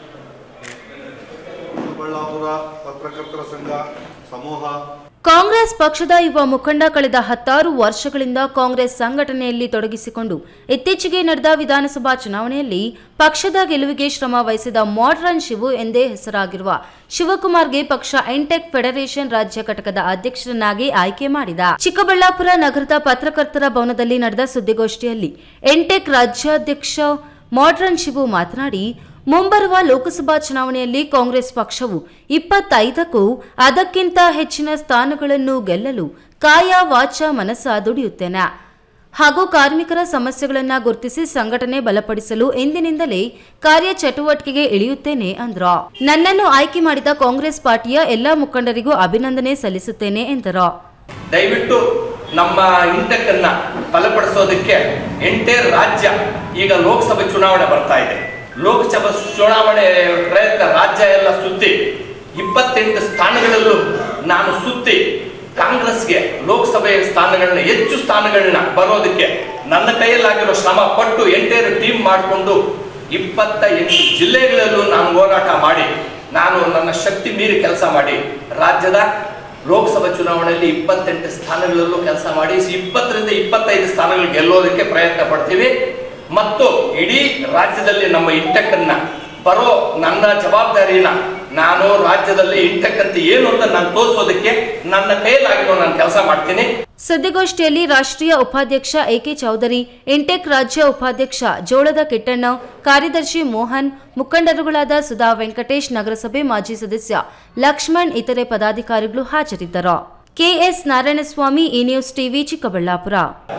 Speaker 10: ಪತ್ರಕರ್ತರ ಸಂಘ ಸಮೂಹ
Speaker 1: ಕಾಂಗ್ರೆಸ್ ಪಕ್ಷದ ಯುವ ಮುಖಂಡ ಕಳೆದ 10 ವರ್ಷಗಳಿಂದ ಕಾಂಗ್ರೆಸ್ ಸಂಘಟನೆಯಲ್ಲಿ ತೊಡಗಿಸಿಕೊಂಡು ಇತ್ತೀಚೆಗೆ ನಡೆದ ವಿಧಾನಸಭಾ ಚುನಾವಣೆಯಲ್ಲಿ ಪಕ್ಷದ ಗೆಲುವಿಗೆ ಶ್ರಮ ವಹಿಸಿದ ಮಾಡ್ರನ್ ಶಿವು ಎಂದೇ ಹೆಸರಾಗಿರುವ ಶಿವಕುಮಾರ್ಗೆ ಪಕ್ಷ ಇಂಟೆಕ್ ಫೆಡರೇಷನ್ ರಾಜ್ಯ ಘಟಕದ ಅಧ್ಯಕ್ಷರನ್ನಾಗಿ ಆಯ್ಕೆ ಮಾಡಿದ. ಚಿಕ್ಕಬಳ್ಳಾಪುರ ನಗರದ ಪತ್ರಕರ್ತರ ಭವನದಲ್ಲಿ ನಡೆದ ಸುದ್ದಿಗೋಷ್ಠಿಯಲ್ಲಿ ಇಂಟೆಕ್ ರಾಜ್ಯಾಧ್ಯಕ್ಷ ಮಾಡ್ರನ್ ಶಿವು ಮಾತನಾಡಿ, ಮುಂಬರುವ ಲೋಕಸಭಾ ಚುನಾವಣೆಯಲ್ಲಿ ಕಾಂಗ್ರೆಸ್ ಪಕ್ಷವು 25ಕ್ಕೂ ಅದಕ್ಕಿಂತ ಹೆಚ್ಚಿನ ಸ್ಥಾನಗಳನ್ನು ಗೆಲ್ಲಲು ಕಾಯ ವಾಚ ಮನಸ್ಸ ದುಡಿಯುತ್ತೇನೆ ಹಾಗೂ ಕಾರ್ಮಿಕರ ಸಮಸ್ಯೆಗಳನ್ನು ಗುರುತಿಸಿ ಸಂಘಟನೆ ಬಲಪಡಿಸಲು ಇಂದಿನಿಂದಲೇ ಕಾರ್ಯಚಟುವಟಿಕೆಗೆ ಇಳಿಯುತ್ತೇನೆ ಅಂದರು. ನನ್ನನ್ನು ಆಯ್ಕೆ ಮಾಡಿದ ಕಾಂಗ್ರೆಸ್ ಪಾರ್ಟಿಯ ಎಲ್ಲಾ ಮುಖಂಡರಿಗೂ ಅಭಿನಂದನೆ ಸಲ್ಲಿಸುತ್ತೇನೆ ಎಂದರು.
Speaker 11: ದಯವಿಟ್ಟು ನಮ್ಮ ಇಂಟೆಕ್ ಅನ್ನ ಬಲಪಡಿಸೋದಕ್ಕೆ ಎಂಟೈರ್ ರಾಜ್ಯ, ಈಗ ಲೋಕಸಭೆ ಚುನಾವಣೆ ಬರ್ತಾ ಇದೆ, ಲೋಕಸಭಾ ಚುನಾವಣೆ ಪ್ರಯತ್ನ ರಾಜ್ಯ ಎಲ್ಲ ಸುತ್ತಿ 28 ಸ್ಥಾನಗಳಲ್ಲೂ ನಾನು ಸುತ್ತಿ ಕಾಂಗ್ರೆಸ್ಗೆ ಲೋಕಸಭೆ ಸ್ಥಾನಗಳನ್ನ ಹೆಚ್ಚು ಸ್ಥಾನಗಳನ್ನ ಬರೋದಕ್ಕೆ ನನ್ನ ಕೈಯಲ್ಲಾಗಿರೋ ಶ್ರಮ ಪಟ್ಟು ಎಂಟೈರ್ ಟೀಮ್ ಮಾಡಿಕೊಂಡು 28 ಜಿಲ್ಲೆಗಳಲ್ಲೂ ನಾನು ಹೋರಾಟ ಮಾಡಿ ನಾನು ನನ್ನ ಶಕ್ತಿ ಮೀರಿ ಕೆಲಸ ಮಾಡಿ ರಾಜ್ಯದ ಲೋಕಸಭಾ ಚುನಾವಣೆಯಲ್ಲಿ 28 ಸ್ಥಾನಗಳಲ್ಲೂ ಕೆಲಸ ಮಾಡಿ 20ರಿಂದ 25 ಸ್ಥಾನಗಳು ಗೆಲ್ಲೋದಕ್ಕೆ ಪ್ರಯತ್ನ ಪಡ್ತೀವಿ. ಮತ್ತು ಇಡೀ ರಾಜ್ಯದಲ್ಲಿ ನಮ್ಮ ಇಂಟೆಕ್ ಅನ್ನ ಬರೋ ನನ್ನ ಜವಾಬ್ದಾರಿನ ನಾನು ರಾಜ್ಯದಲ್ಲಿ ಇಂಟೆಕ್ ಅಂತ ಏನು ಅಂತ ನಾನು ತೋರಿಸೋದಕ್ಕೆ ನನ್ನ ಕೈಯಲ್ಲಾಗಿರೋ ನಾನು ಕೆಲಸ ಮಾಡ್ತೀನಿ.
Speaker 1: ಸುದ್ದಿಗೋಷ್ಠಿಯಲ್ಲಿ ರಾಷ್ಟ್ರೀಯ ಉಪಾಧ್ಯಕ್ಷ ಎಕೆ ಚೌಧರಿ, ಇಂಟೆಕ್ ರಾಜ್ಯ ಉಪಾಧ್ಯಕ್ಷ ಜೋಳದ ಕಿಟ್ಟಣ್ಣ, ಕಾರ್ಯದರ್ಶಿ ಮೋಹನ್, ಮುಖಂಡರುಗಳಾದ ಸುಧಾ ವೆಂಕಟೇಶ್, ನಗರಸಭೆ ಮಾಜಿ ಸದಸ್ಯ ಲಕ್ಷ್ಮಣ್, ಇತರೆ ಪದಾಧಿಕಾರಿಗಳು ಹಾಜರಿದ್ದರು. ಕೆಎಸ್ ನಾರಾಯಣಸ್ವಾಮಿ, ಈ ನ್ಯೂಸ್ ಟಿವಿ, ಚಿಕ್ಕಬಳ್ಳಾಪುರ.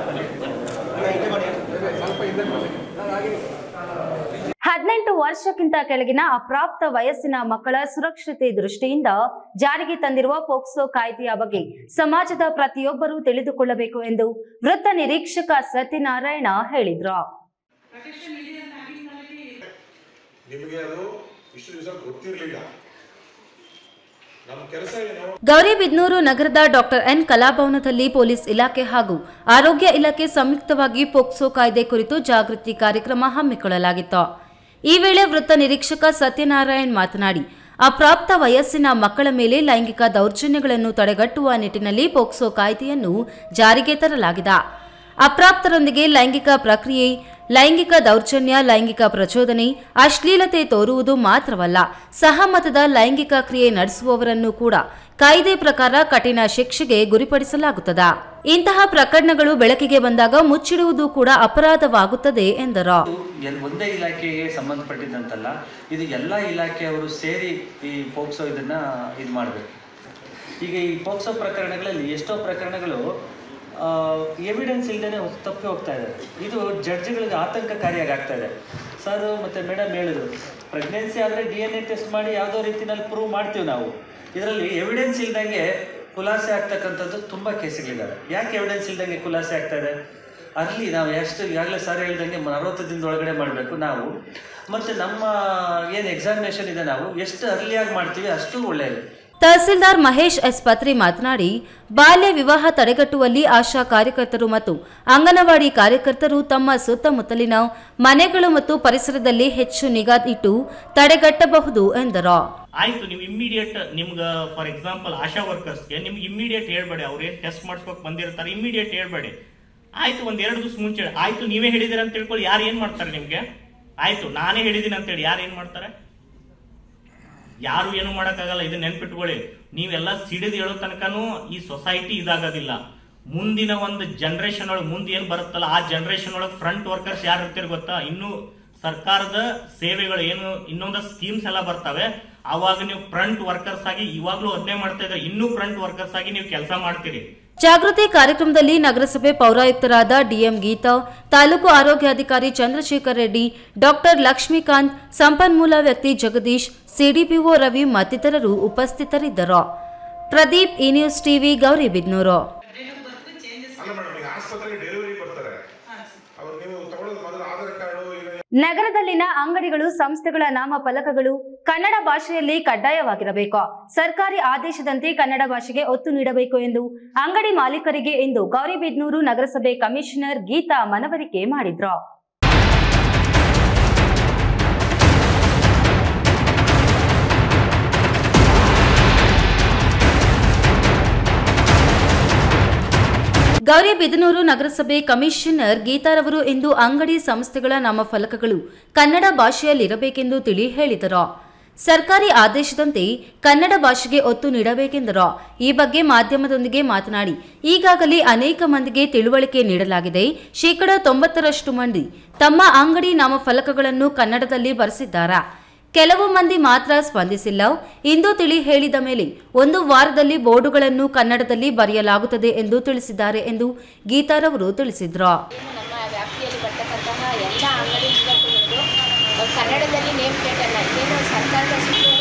Speaker 1: 18 ವರ್ಷಕ್ಕಿಂತ ಕೆಳಗಿನ ಅಪ್ರಾಪ್ತ ವಯಸ್ಸಿನ ಮಕ್ಕಳ ಸುರಕ್ಷತೆ ದೃಷ್ಟಿಯಿಂದ ಜಾರಿಗೆ ತಂದಿರುವ ಪೋಕ್ಸೋ ಕಾಯ್ದೆಯ ಬಗ್ಗೆ ಸಮಾಜದ ಪ್ರತಿಯೊಬ್ಬರೂ ತಿಳಿದುಕೊಳ್ಳಬೇಕು ಎಂದು ವೃತ್ತ ನಿರೀಕ್ಷಕ ಸತ್ಯನಾರಾಯಣ ಹೇಳಿದರು. ಗೌರಿಬಿದನೂರು ನಗರದ ಡಾಕ್ಟರ್ ಎನ್ ಕಲಾಭವನದಲ್ಲಿ ಪೊಲೀಸ್ ಇಲಾಖೆ ಹಾಗೂ ಆರೋಗ್ಯ ಇಲಾಖೆ ಸಂಯುಕ್ತವಾಗಿ ಪೋಕ್ಸೋ ಕಾಯ್ದೆ ಕುರಿತು ಜಾಗೃತಿ ಕಾರ್ಯಕ್ರಮ ಹಮ್ಮಿಕೊಳ್ಳಲಾಗಿತ್ತು. ಈ ವೇಳೆ ವೃತ್ತ ನಿರೀಕ್ಷಕ ಸತ್ಯನಾರಾಯಣ್ ಮಾತನಾಡಿ, ಅಪ್ರಾಪ್ತ ವಯಸ್ಸಿನ ಮಕ್ಕಳ ಮೇಲೆ ಲೈಂಗಿಕ ದೌರ್ಜನ್ಯಗಳನ್ನು ತಡೆಗಟ್ಟುವ ನಿಟ್ಟಿನಲ್ಲಿ ಪೋಕ್ಸೋ ಕಾಯ್ದೆಯನ್ನು ಜಾರಿಗೆ ತರಲಾಗಿದೆ. ಅಪ್ರಾಪ್ತರೊಂದಿಗೆ ಲೈಂಗಿಕ ಪ್ರಕ್ರಿಯೆ ಲೈಂಗಿಕ ದೌರ್ಜನ್ಯ, ಲೈಂಗಿಕ ಪ್ರಚೋದನೆ, ಅಶ್ಲೀಲತೆ ತೋರುವುದು ಮಾತ್ರವಲ್ಲ, ಸಹಮತದ ಲೈಂಗಿಕ ಕ್ರಿಯೆ ನಡೆಸುವವರನ್ನು ಕೂಡ ಕಾಯ್ದೆ ಪ್ರಕಾರ ಕಠಿಣ ಶಿಕ್ಷೆಗೆ ಗುರಿಪಡಿಸಲಾಗುತ್ತದೆ. ಇಂತಹ ಪ್ರಕರಣಗಳು ಬೆಳಕಿಗೆ ಬಂದಾಗ ಮುಚ್ಚಿಡುವುದು ಕೂಡ ಅಪರಾಧವಾಗುತ್ತದೆ ಎಂದರು.
Speaker 12: ಒಂದೇ ಇಲಾಖೆಗೆ ಸಂಬಂಧಪಟ್ಟಿದ್ದಂತಲ್ಲ, ಇದು ಎಲ್ಲ ಇಲಾಖೆಯವರು ಸೇರಿ ಈ ಪೋಕ್ಸೋ ಇದನ್ನ ಇದು ಮಾಡಬೇಕು. ಈಗ ಈ ಪೋಕ್ಸೋ ಪ್ರಕರಣಗಳಲ್ಲಿ ಎಷ್ಟೋ ಪ್ರಕರಣಗಳು ಎವಿಡೆನ್ಸ್ ಇಲ್ಲದೇ ತಪ್ಪಿ ಹೋಗ್ತಾ ಇದೆ. ಇದು ಜಡ್ಜ್ಗಳಿಗೆ ಆತಂಕಕಾರಿಯಾಗಿ ಆಗ್ತಾ ಇದೆ. ಸರ್ ಮತ್ತು ಮೇಡಮ್ ಹೇಳಿದ್ರು, ಪ್ರೆಗ್ನೆನ್ಸಿ ಆದರೆ DNA ಟೆಸ್ಟ್ ಮಾಡಿ ಯಾವುದೋ ರೀತಿಯಲ್ಲಿ ಪ್ರೂವ್ ಮಾಡ್ತೀವಿ ನಾವು. ಇದರಲ್ಲಿ ಎವಿಡೆನ್ಸ್ ಇಲ್ದಂಗೆ ಖುಲಾಸೆ ಆಗ್ತಕ್ಕಂಥದ್ದು ತುಂಬ ಕೇಸ್ಗಳಿದ್ದಾವೆ. ಯಾಕೆ ಎವಿಡೆನ್ಸ್ ಇಲ್ದಂಗೆ ಖುಲಾಸೆ ಆಗ್ತಾ ಇದೆ? ಅಲ್ಲಿ ನಾವು ಎಷ್ಟು ಈಗಾಗಲೇ ಸರ್ ಹೇಳ್ದಂಗೆ 60 ದಿನದ ಒಳಗಡೆ ಮಾಡಬೇಕು ನಾವು. ಮತ್ತು ನಮ್ಮ ಏನು ಎಕ್ಸಾಮಿನೇಷನ್ ಇದೆ ನಾವು ಎಷ್ಟು ಅರ್ಲಿಯಾಗಿ ಮಾಡ್ತೀವಿ ಅಷ್ಟು ಒಳ್ಳೆಯದು.
Speaker 1: ತಹಸೀಲ್ದಾರ್ ಮಹೇಶ್ ಎಸ್ ಪತ್ರಿ ಮಾತನಾಡಿ, ಬಾಲ್ಯ ವಿವಾಹ ತಡೆಗಟ್ಟುವಲ್ಲಿ ಆಶಾ ಕಾರ್ಯಕರ್ತರು ಮತ್ತು ಅಂಗನವಾಡಿ ಕಾರ್ಯಕರ್ತರು ತಮ್ಮ ಸುತ್ತಮುತ್ತಲಿನ ಮನೆಗಳು ಮತ್ತು ಪರಿಸರದಲ್ಲಿ ಹೆಚ್ಚು ನಿಗಾ ಇಟ್ಟು ತಡೆಗಟ್ಟಬಹುದು ಎಂದರು.
Speaker 13: ಆಯ್ತು, ನೀವು ಇಮ್ಮಿಡಿಯೇಟ್ ನಿಮ್ಗೆ ಫಾರ್ ಎಕ್ಸಾಂಪಲ್ ಆಶಾ ವರ್ಕರ್ಸ್ಗೆ ನಿಮ್ಗೆ ಇಮ್ಮಿಡಿಯೇಟ್ ಹೇಳ್ಬೇಡಿ, ಅವ್ರೇನು ಟೆಸ್ಟ್ ಮಾಡಿಸ್ಬೇಕು ಬಂದಿರ್ತಾರೆ, ಇಮ್ಮಿಡಿಯೇಟ್ ಹೇಳ್ಬೇಡಿ. ಆಯ್ತು, ಒಂದ್ 2 ದಿವಸ ಮುಂಚೆ ಆಯ್ತು ನೀವೇ ಹೇಳಿದಿರ ಅಂತ ತಿಳ್ಕೊಳ್ಳಿ, ಯಾರು ಏನ್ ಮಾಡ್ತಾರೆ ನಿಮ್ಗೆ? ಆಯ್ತು ನಾನೇ ಹೇಳಿದೀನಿ ಅಂತೇಳಿ ಯಾರು ಏನ್ ಮಾಡ್ತಾರೆ? ಯಾರು ಏನು ಮಾಡಕ್ಕಾಗಲ್ಲ. ಇದು ನೆನ್ಪಿಟ್ಕೊಳ್ಳಿ, ನೀವೆಲ್ಲ ಸಿಡಿದು ಹೇಳೋ ತನಕನೂ ಈ ಸೊಸೈಟಿ ಇದಾಗೋದಿಲ್ಲ. ಮುಂದಿನ ಒಂದು ಜನರೇಷನ್ ಒಳಗೆ ಮುಂದೆ ಏನ್ ಬರುತ್ತಲ್ಲ ಆ ಜನರೇಷನ್ ಒಳಗೆ ಫ್ರಂಟ್ ವರ್ಕರ್ಸ್ ಯಾರು ಇರ್ತೀರಿ ಗೊತ್ತಾ? ಇನ್ನು ಸರ್ಕಾರದ ಸೇವೆಗಳು ಏನು ಇನ್ನೊಂದು ಸ್ಕೀಮ್ಸ್ ಎಲ್ಲ ಬರ್ತವೆ, ಅವಾಗ ನೀವು ಫ್ರಂಟ್ ವರ್ಕರ್ಸ್ ಆಗಿ ಇವಾಗ್ಲೂ ಅದನ್ನೇ ಮಾಡ್ತಾ ಇದ್ರೆ ಇನ್ನೂ ಫ್ರಂಟ್ ವರ್ಕರ್ಸ್ ಆಗಿ ನೀವು ಕೆಲಸ ಮಾಡ್ತೀರಿ.
Speaker 1: ಜಾಗೃತಿ ಕಾರ್ಯಕ್ರಮದಲ್ಲಿ ನಗರಸಭೆ ಪೌರಾಯುಕ್ತರಾದ ಡಿಎಂ ಗೀತಾ, ತಾಲೂಕು ಆರೋಗ್ಯಾಧಿಕಾರಿ ಚಂದ್ರಶೇಖರ್ ರೆಡ್ಡಿ, ಡಾಕ್ಟರ್ ಲಕ್ಷ್ಮೀಕಾಂತ್, ಸಂಪನ್ಮೂಲ ವ್ಯಕ್ತಿ ಜಗದೀಶ್, ಸಿಡಿಪಿಒ ರವಿ ಮತ್ತಿತರರು ಉಪಸ್ಥಿತರಿದ್ದರು. ಪ್ರದೀಪ್, ಈ ನ್ಯೂಸ್ ಟಿವಿ, ಗೌರಿಬಿದನೂರು. ನಗರದಲ್ಲಿನ ಅಂಗಡಿಗಳು, ಸಂಸ್ಥೆಗಳ ನಾಮಫಲಕಗಳು ಕನ್ನಡ ಭಾಷೆಯಲ್ಲಿ ಕಡ್ಡಾಯವಾಗಿರಬೇಕು. ಸರ್ಕಾರಿ ಆದೇಶದಂತೆ ಕನ್ನಡ ಭಾಷೆಗೆ ಒತ್ತು ನೀಡಬೇಕು ಎಂದು ಅಂಗಡಿ ಮಾಲೀಕರಿಗೆ ಇಂದು ಗೌರಿಬಿದನೂರು ನಗರಸಭೆ ಕಮಿಷನರ್ ಗೀತಾ ಮನವರಿಕೆ ಮಾಡಿದ್ರು. ಗೌರಿಬಿದನೂರು ನಗರಸಭೆ ಕಮಿಷನರ್ ಗೀತಾರವರು ಇಂದು ಅಂಗಡಿ, ಸಂಸ್ಥೆಗಳ ನಾಮಫಲಕಗಳು ಕನ್ನಡ ಭಾಷೆಯಲ್ಲಿರಬೇಕೆಂದು ತಿಳಿ ಹೇಳಿದರು. ಸರ್ಕಾರಿ ಆದೇಶದಂತೆ ಕನ್ನಡ ಭಾಷೆಗೆ ಒತ್ತು ನೀಡಬೇಕೆಂದರು. ಈ ಬಗ್ಗೆ ಮಾಧ್ಯಮದೊಂದಿಗೆ ಮಾತನಾಡಿ, ಈಗಾಗಲೇ ಅನೇಕ ಮಂದಿಗೆ ತಿಳುವಳಿಕೆ ನೀಡಲಾಗಿದೆ. 90% ಮಂದಿ ತಮ್ಮ ಅಂಗಡಿ ನಾಮಫಲಕಗಳನ್ನು ಕನ್ನಡದಲ್ಲಿ ಬರೆಸಿದ್ದಾರೆ. ಕೆಲವು ಮಂದಿ ಮಾತ್ರ ಸ್ಪಂದಿಸಿಲ್ಲ. ಇಂದು ತಿಳಿ ಹೇಳಿದ ಮೇಲೆ 1 ವಾರದಲ್ಲಿ ಬೋರ್ಡುಗಳನ್ನು ಕನ್ನಡದಲ್ಲಿ ಬರೆಯಲಾಗುತ್ತದೆ ಎಂದು ತಿಳಿಸಿದ್ದಾರೆ ಎಂದು ಗೀತಾರವರು ತಿಳಿಸಿದ್ರು.
Speaker 14: ನಮ್ಮ ವ್ಯಾಪ್ತಿಯಲ್ಲಿ ಬರ್ತಕ್ಕಂತಹ ಎಲ್ಲ ಅಂಗಡಿ ಮುಖಂಡರು ಕನ್ನಡದಲ್ಲಿ ನೇಮ್ ಪ್ಲೇಟ್ ಅಲ್ಲ, ಇದೇನು ಸರ್ಕಾರದ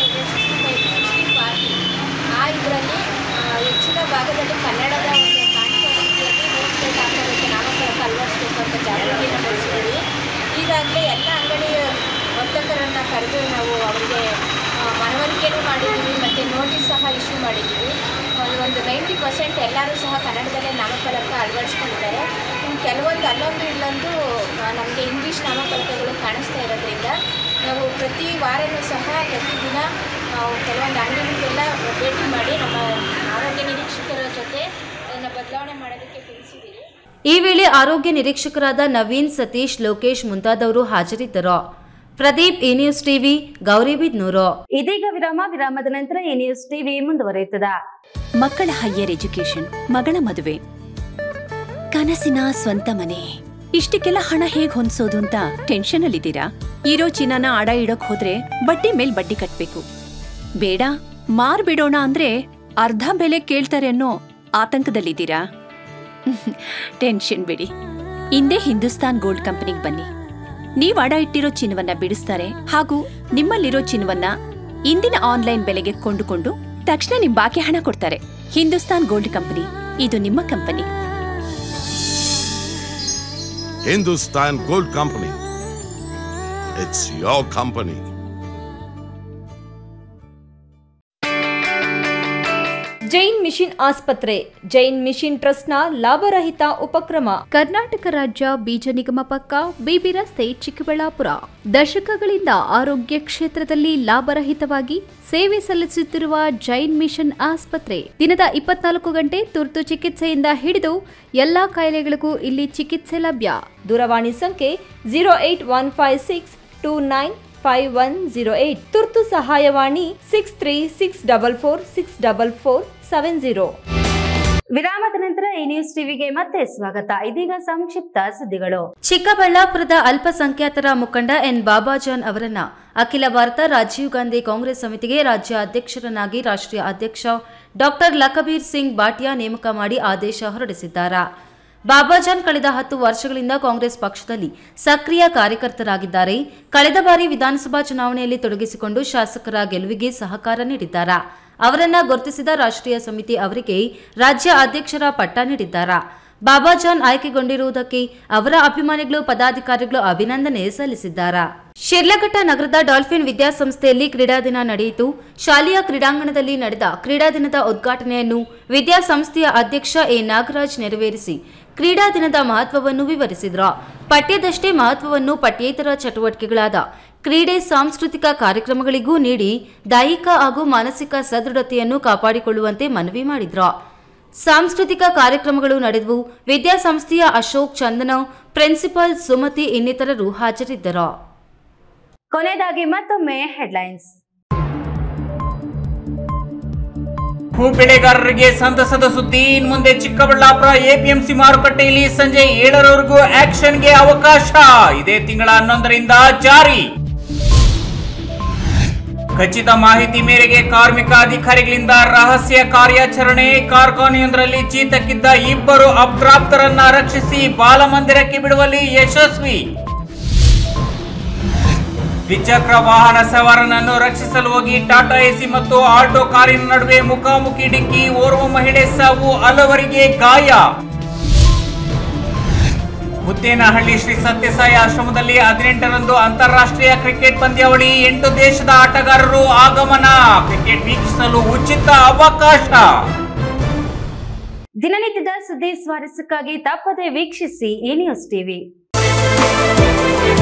Speaker 14: ಇದರಲ್ಲಿ ಹೆಚ್ಚಿನ ಭಾಗದಲ್ಲಿ ಕನ್ನಡದ ಒಂದು ಕಾಣಿಸುವ ರೀತಿಯಲ್ಲಿ ನೇಮ್ ಪ್ಲೇಟ್ ಹಾಕೋದಕ್ಕೆ ನಾಮಫಲಕ ಅಳವಡಿಸಬೇಕು ಅಂತ ಜಾಗೃತಿಯನ್ನು ಮೂಡಿಸಿದ್ದೀವಿ. ಈಗಾಗಲೇ ಎಲ್ಲ ಅಂಗಡಿ ವರ್ತಕರನ್ನು ಕರೆದು ನಾವು ಅವರಿಗೆ ಮನವರಿಕೆಯೂ ಮಾಡಿದ್ದೀವಿ ಮತ್ತು ನೋಟಿಸ್ ಸಹ ಇಶ್ಯೂ ಮಾಡಿದ್ದೀವಿ. ಒಂದು 90% ಎಲ್ಲರೂ ಸಹ ಕನ್ನಡದಲ್ಲೇ ನಾಮಫಲಕ ಅಳವಡಿಸ್ಕೊಂಡಿದ್ದಾರೆ. ಕೆಲವೊಂದು ಅಲ್ಲೊಂದು ಇಲ್ಲೊಂದು ನಮಗೆ ಇಂಗ್ಲೀಷ್ ನಾಮಫಲಕಗಳು ಕಾಣಿಸ್ತಾ ಇರೋದ್ರಿಂದ ನಾವು ಪ್ರತಿ ವಾರವೂ ಸಹ ಪ್ರತಿದಿನ ಕೆಲವೊಂದು ಅಂಗಡಿಗಳಿಗೆಲ್ಲ ಭೇಟಿ ಮಾಡಿ ನಮ್ಮ ಆರೋಗ್ಯ ನಿರೀಕ್ಷಕರ ಜೊತೆ ಅದನ್ನು ಬದಲಾವಣೆ ಮಾಡೋದಕ್ಕೆ ತಿಳಿಸಿದ್ದೀವಿ.
Speaker 1: ಈ ವೇಳೆ ಆರೋಗ್ಯ ನಿರೀಕ್ಷಕರಾದ ನವೀನ್, ಸತೀಶ್, ಲೋಕೇಶ್ ಮುಂತಾದವರು ಹಾಜರಿದ್ದರು. ಪ್ರದೀಪ್, ಈ ನ್ಯೂಸ್ ಟಿವಿ, ಗೌರಿಬಿದನೂರು. ಇದೀಗ ವಿರಾಮದ ನಂತರ ಈ ನ್ಯೂಸ್ ಟಿವಿ ಮುಂದುವರಿಯುತ್ತದೆ.
Speaker 15: ಮಕ್ಕಳ ಹೈಯರ್ ಎಜುಕೇಶನ್, ಮಗಳ ಮದುವೆ, ಕನಸಿನ ಸ್ವಂತ ಮನೆ, ಇಷ್ಟಕ್ಕೆಲ್ಲ ಹಣ ಹೇಗ್ ಹೊಂದಿಸೋದು ಅಂತ ಟೆನ್ಷನ್ ಅಲ್ಲಿದ್ದೀರಾ? ಇರೋ ಚಿನ್ನನ ಅಡ ಇಡೋಕ್ ಹೋದ್ರೆ ಬಡ್ಡಿ ಮೇಲ್ ಬಡ್ಡಿ ಕಟ್ಬೇಕು. ಬೇಡ, ಮಾರ್ಬಿಡೋಣ ಅಂದ್ರೆ ಅರ್ಧ ಬೆಲೆ ಕೇಳ್ತಾರೆ ಅನ್ನೋ ಆತಂಕದಲ್ಲಿದ್ದೀರಾ? ಟೆನ್ಷನ್ ಬಿಡಿ, ಇಂದೇ ಹಿಂದೂಸ್ತಾನ್ ಗೋಲ್ಡ್ ಕಂಪನಿಗೆ ಬನ್ನಿ. ನೀವ್ ಅಡ ಇಟ್ಟಿರೋ ಚಿನ್ನವನ್ನ ಬಿಡಿಸ್ತಾರೆ ಹಾಗೂ ನಿಮ್ಮಲ್ಲಿರೋ ಚಿನ್ನವನ್ನ ಇಂದಿನ ಆನ್ಲೈನ್ ಬೆಲೆಗೆ ಕೊಂಡುಕೊಂಡು ತಕ್ಷಣ ನಿಮ್ ಬಾಕಿ ಹಣ ಕೊಡ್ತಾರೆ. ಹಿಂದೂಸ್ತಾನ್ ಗೋಲ್ಡ್ ಕಂಪನಿ, ಇದು ನಿಮ್ಮ company.
Speaker 16: Hindustan gold company, it's your company.
Speaker 17: Jain mission ಆಸ್ಪತ್ರೆ ಜೈನ್ ಮಿಷನ್ ಟ್ರಸ್ಟ್ನ ಲಾಭರಹಿತ ಉಪಕ್ರಮ.
Speaker 4: ಕರ್ನಾಟಕ ರಾಜ್ಯ ಬೀಜ ನಿಗಮ ಪಕ್ಕ ಬಿಬಿ ರಸ್ತೆ ಚಿಕ್ಕಬಳ್ಳಾಪುರ. ದಶಕಗಳಿಂದ ಆರೋಗ್ಯ ಕ್ಷೇತ್ರದಲ್ಲಿ ಲಾಭರಹಿತವಾಗಿ ಸೇವೆ ಸಲ್ಲಿಸುತ್ತಿರುವ ಜೈನ್ ಮಿಷನ್ ಆಸ್ಪತ್ರೆ ದಿನದ 24 ಗಂಟೆ ತುರ್ತು ಚಿಕಿತ್ಸೆಯಿಂದ ಹಿಡಿದು ಎಲ್ಲಾ ಕಾಯಿಲೆಗಳಿಗೂ ಇಲ್ಲಿ ಚಿಕಿತ್ಸೆ ಲಭ್ಯ.
Speaker 17: ದೂರವಾಣಿ ಸಂಖ್ಯೆ 08156295108. ತುರ್ತು ಸಹಾಯವಾಣಿ 6364464470.
Speaker 1: ವಿರಾಮದ ನಂತರ ಈ ನ್ಯೂಸ್ ಟಿವಿಗೆ ಮತ್ತೆ ಸ್ವಾಗತ. ಇದೀಗ ಸಂಕ್ಷಿಪ್ತ ಸುದ್ದಿಗಳು. ಚಿಕ್ಕಬಳ್ಳಾಪುರದ ಅಲ್ಪಸಂಖ್ಯಾತರ ಮುಖಂಡ ಎನ್ ಬಾಬಾಜಾನ್ ಅವರನ್ನ ಅಖಿಲ ಭಾರತ ರಾಜೀವ್ ಗಾಂಧಿ ಕಾಂಗ್ರೆಸ್ ಸಮಿತಿಗೆ ರಾಜ್ಯ ಅಧ್ಯಕ್ಷರನ್ನಾಗಿ ರಾಷ್ಟ್ರೀಯ ಅಧ್ಯಕ್ಷ ಡಾಕ್ಟರ್ ಲಖಬೀರ್ ಸಿಂಗ್ ಬಾಟಿಯಾ ನೇಮಕ ಮಾಡಿ ಆದೇಶ ಹೊರಡಿಸಿದ್ದಾರೆ. ಬಾಬಾಜಾನ್ ಕಳೆದ 10 ವರ್ಷಗಳಿಂದ ಕಾಂಗ್ರೆಸ್ ಪಕ್ಷದಲ್ಲಿ ಸಕ್ರಿಯ ಕಾರ್ಯಕರ್ತರಾಗಿದ್ದಾರೆ. ಕಳೆದ ಬಾರಿ ವಿಧಾನಸಭಾ ಚುನಾವಣೆಯಲ್ಲಿ ತೊಡಗಿಸಿಕೊಂಡು ಶಾಸಕರ ಗೆಲುವಿಗೆ ಸಹಕಾರ ನೀಡಿದ್ದಾರೆ. ಅವರನ್ನ ಗುರುತಿಸಿದ ರಾಷ್ಟ್ರೀಯ ಸಮಿತಿ ಅವರಿಗೆ ರಾಜ್ಯ ಅಧ್ಯಕ್ಷರ ಪಟ್ಟ ನೀಡಿದ್ದಾರೆ. ಬಾಬಾಜಾನ್ ಆಯ್ಕೆಗೊಂಡಿರುವುದಕ್ಕೆ ಅವರ ಅಭಿಮಾನಿಗಳು ಪದಾಧಿಕಾರಿಗಳು ಅಭಿನಂದನೆ ಸಲ್ಲಿಸಿದ್ದಾರೆ. ಶಿರ್ಲಘಟ್ಟ ನಗರದ ಡಾಲ್ಫಿನ್ ವಿದ್ಯಾಸಂಸ್ಥೆಯಲ್ಲಿ ಕ್ರೀಡಾ ದಿನ ನಡೆಯಿತು. ಶಾಲೆಯ ಕ್ರೀಡಾಂಗಣದಲ್ಲಿ ನಡೆದ ಕ್ರೀಡಾ ದಿನದ ಉದ್ಘಾಟನೆಯನ್ನು ವಿದ್ಯಾಸಂಸ್ಥೆಯ ಅಧ್ಯಕ್ಷ ಎ ನಾಗರಾಜ್ ನೆರವೇರಿಸಿ ಕ್ರೀಡಾ ದಿನದ ಮಹತ್ವವನ್ನು ವಿವರಿಸಿದರು. ಪಠ್ಯದಷ್ಟೇ ಮಹತ್ವವನ್ನು ಪಠ್ಯೇತರ ಚಟುವಟಿಕೆಗಳಾದ ಕ್ರೀಡೆ, ಸಾಂಸ್ಕೃತಿಕ ಕಾರ್ಯಕ್ರಮಗಳಿಗೂ ನೀಡಿ ದೈಹಿಕ ಹಾಗೂ ಮಾನಸಿಕ ಸದೃಢತೆಯನ್ನು ಕಾಪಾಡಿಕೊಳ್ಳುವಂತೆ ಮನವಿ ಮಾಡಿದರು. ಸಾಂಸ್ಕೃತಿಕ ಕಾರ್ಯಕ್ರಮಗಳು ನಡೆದವು. ವಿದ್ಯಾಸಂಸ್ಥೆಯ ಅಶೋಕ್ ಚಂದನ, ಪ್ರಿನ್ಸಿಪಾಲ್ ಸುಮತಿ ಇನ್ನಿತರರು ಹಾಜರಿದ್ದರು. ಕೊನೆಯದಾಗಿ ಮತ್ತೊಮ್ಮೆ ಹೆಡ್ಲೈನ್ಸ್.
Speaker 2: ಹೂ ಬೆಳೆಗಾರರಿಗೆ ಸಂತಸದ ಸುದ್ದಿ. ಇನ್ನು ಮುಂದೆ ಚಿಕ್ಕಬಳ್ಳಾಪುರ ಎಪಿಎಂಸಿ ಮಾರುಕಟ್ಟೆಯಲ್ಲಿ ಸಂಜೆ 7ರವರೆಗೂ ಆಕ್ಷನ್ಗೆ ಅವಕಾಶ. ಇದೇ ತಿಂಗಳ 11ರಿಂದ ಜಾರಿ. ಖಚಿತ ಮಾಹಿತಿ ಮೇರೆಗೆ ಕಾರ್ಮಿಕ ಅಧಿಕಾರಿಗಳಿಂದ ರಹಸ್ಯ ಕಾರ್ಯಾಚರಣೆ. ಕಾರ್ಖಾನೆಯೊಂದರಲ್ಲಿ ಚೀತಕ್ಕಿದ್ದ 2 ಅಪ್ರಾಪ್ತರನ್ನ ರಕ್ಷಿಸಿ ಬಾಲಮಂದಿರಕ್ಕೆ ಬಿಡುವಲ್ಲಿ ಯಶಸ್ವಿ. ದ್ವಿಚಕ್ರ ವಾಹನ ಸವಾರನನ್ನು ರಕ್ಷಿಸಲು ಹೋಗಿ ಟಾಟಾ ಎಸಿ ಮತ್ತು ಆಲ್ಟೋ ಕಾರಿನ ನಡುವೆ ಮುಖಾಮುಖಿ ಡಿಕ್ಕಿ. ಓರ್ವ ಮಹಿಳೆ ಸಾವು, ಹಲವರಿಗೆ ಗಾಯ. ಮುತ್ತೇನಹಳ್ಳಿ ಶ್ರೀ ಸತ್ಯಸಾಯಿ ಆಶ್ರಮದಲ್ಲಿ 18ರಂದು ಅಂತಾರಾಷ್ಟ್ರೀಯ ಕ್ರಿಕೆಟ್ ಪಂದ್ಯಾವಳಿ. 8 ದೇಶದ ಆಟಗಾರರು ಆಗಮನ. ಕ್ರಿಕೆಟ್ ವೀಕ್ಷಿಸಲು ಉಚಿತ ಅವಕಾಶ.
Speaker 1: ದಿನನಿತ್ಯದ ಸುದ್ದಿ ಸ್ವಾರಸ್ಯಕ್ಕಾಗಿ ತಪ್ಪದೆ ವೀಕ್ಷಿಸಿ ಈ ನ್ಯೂಸ್ ಟಿವಿ.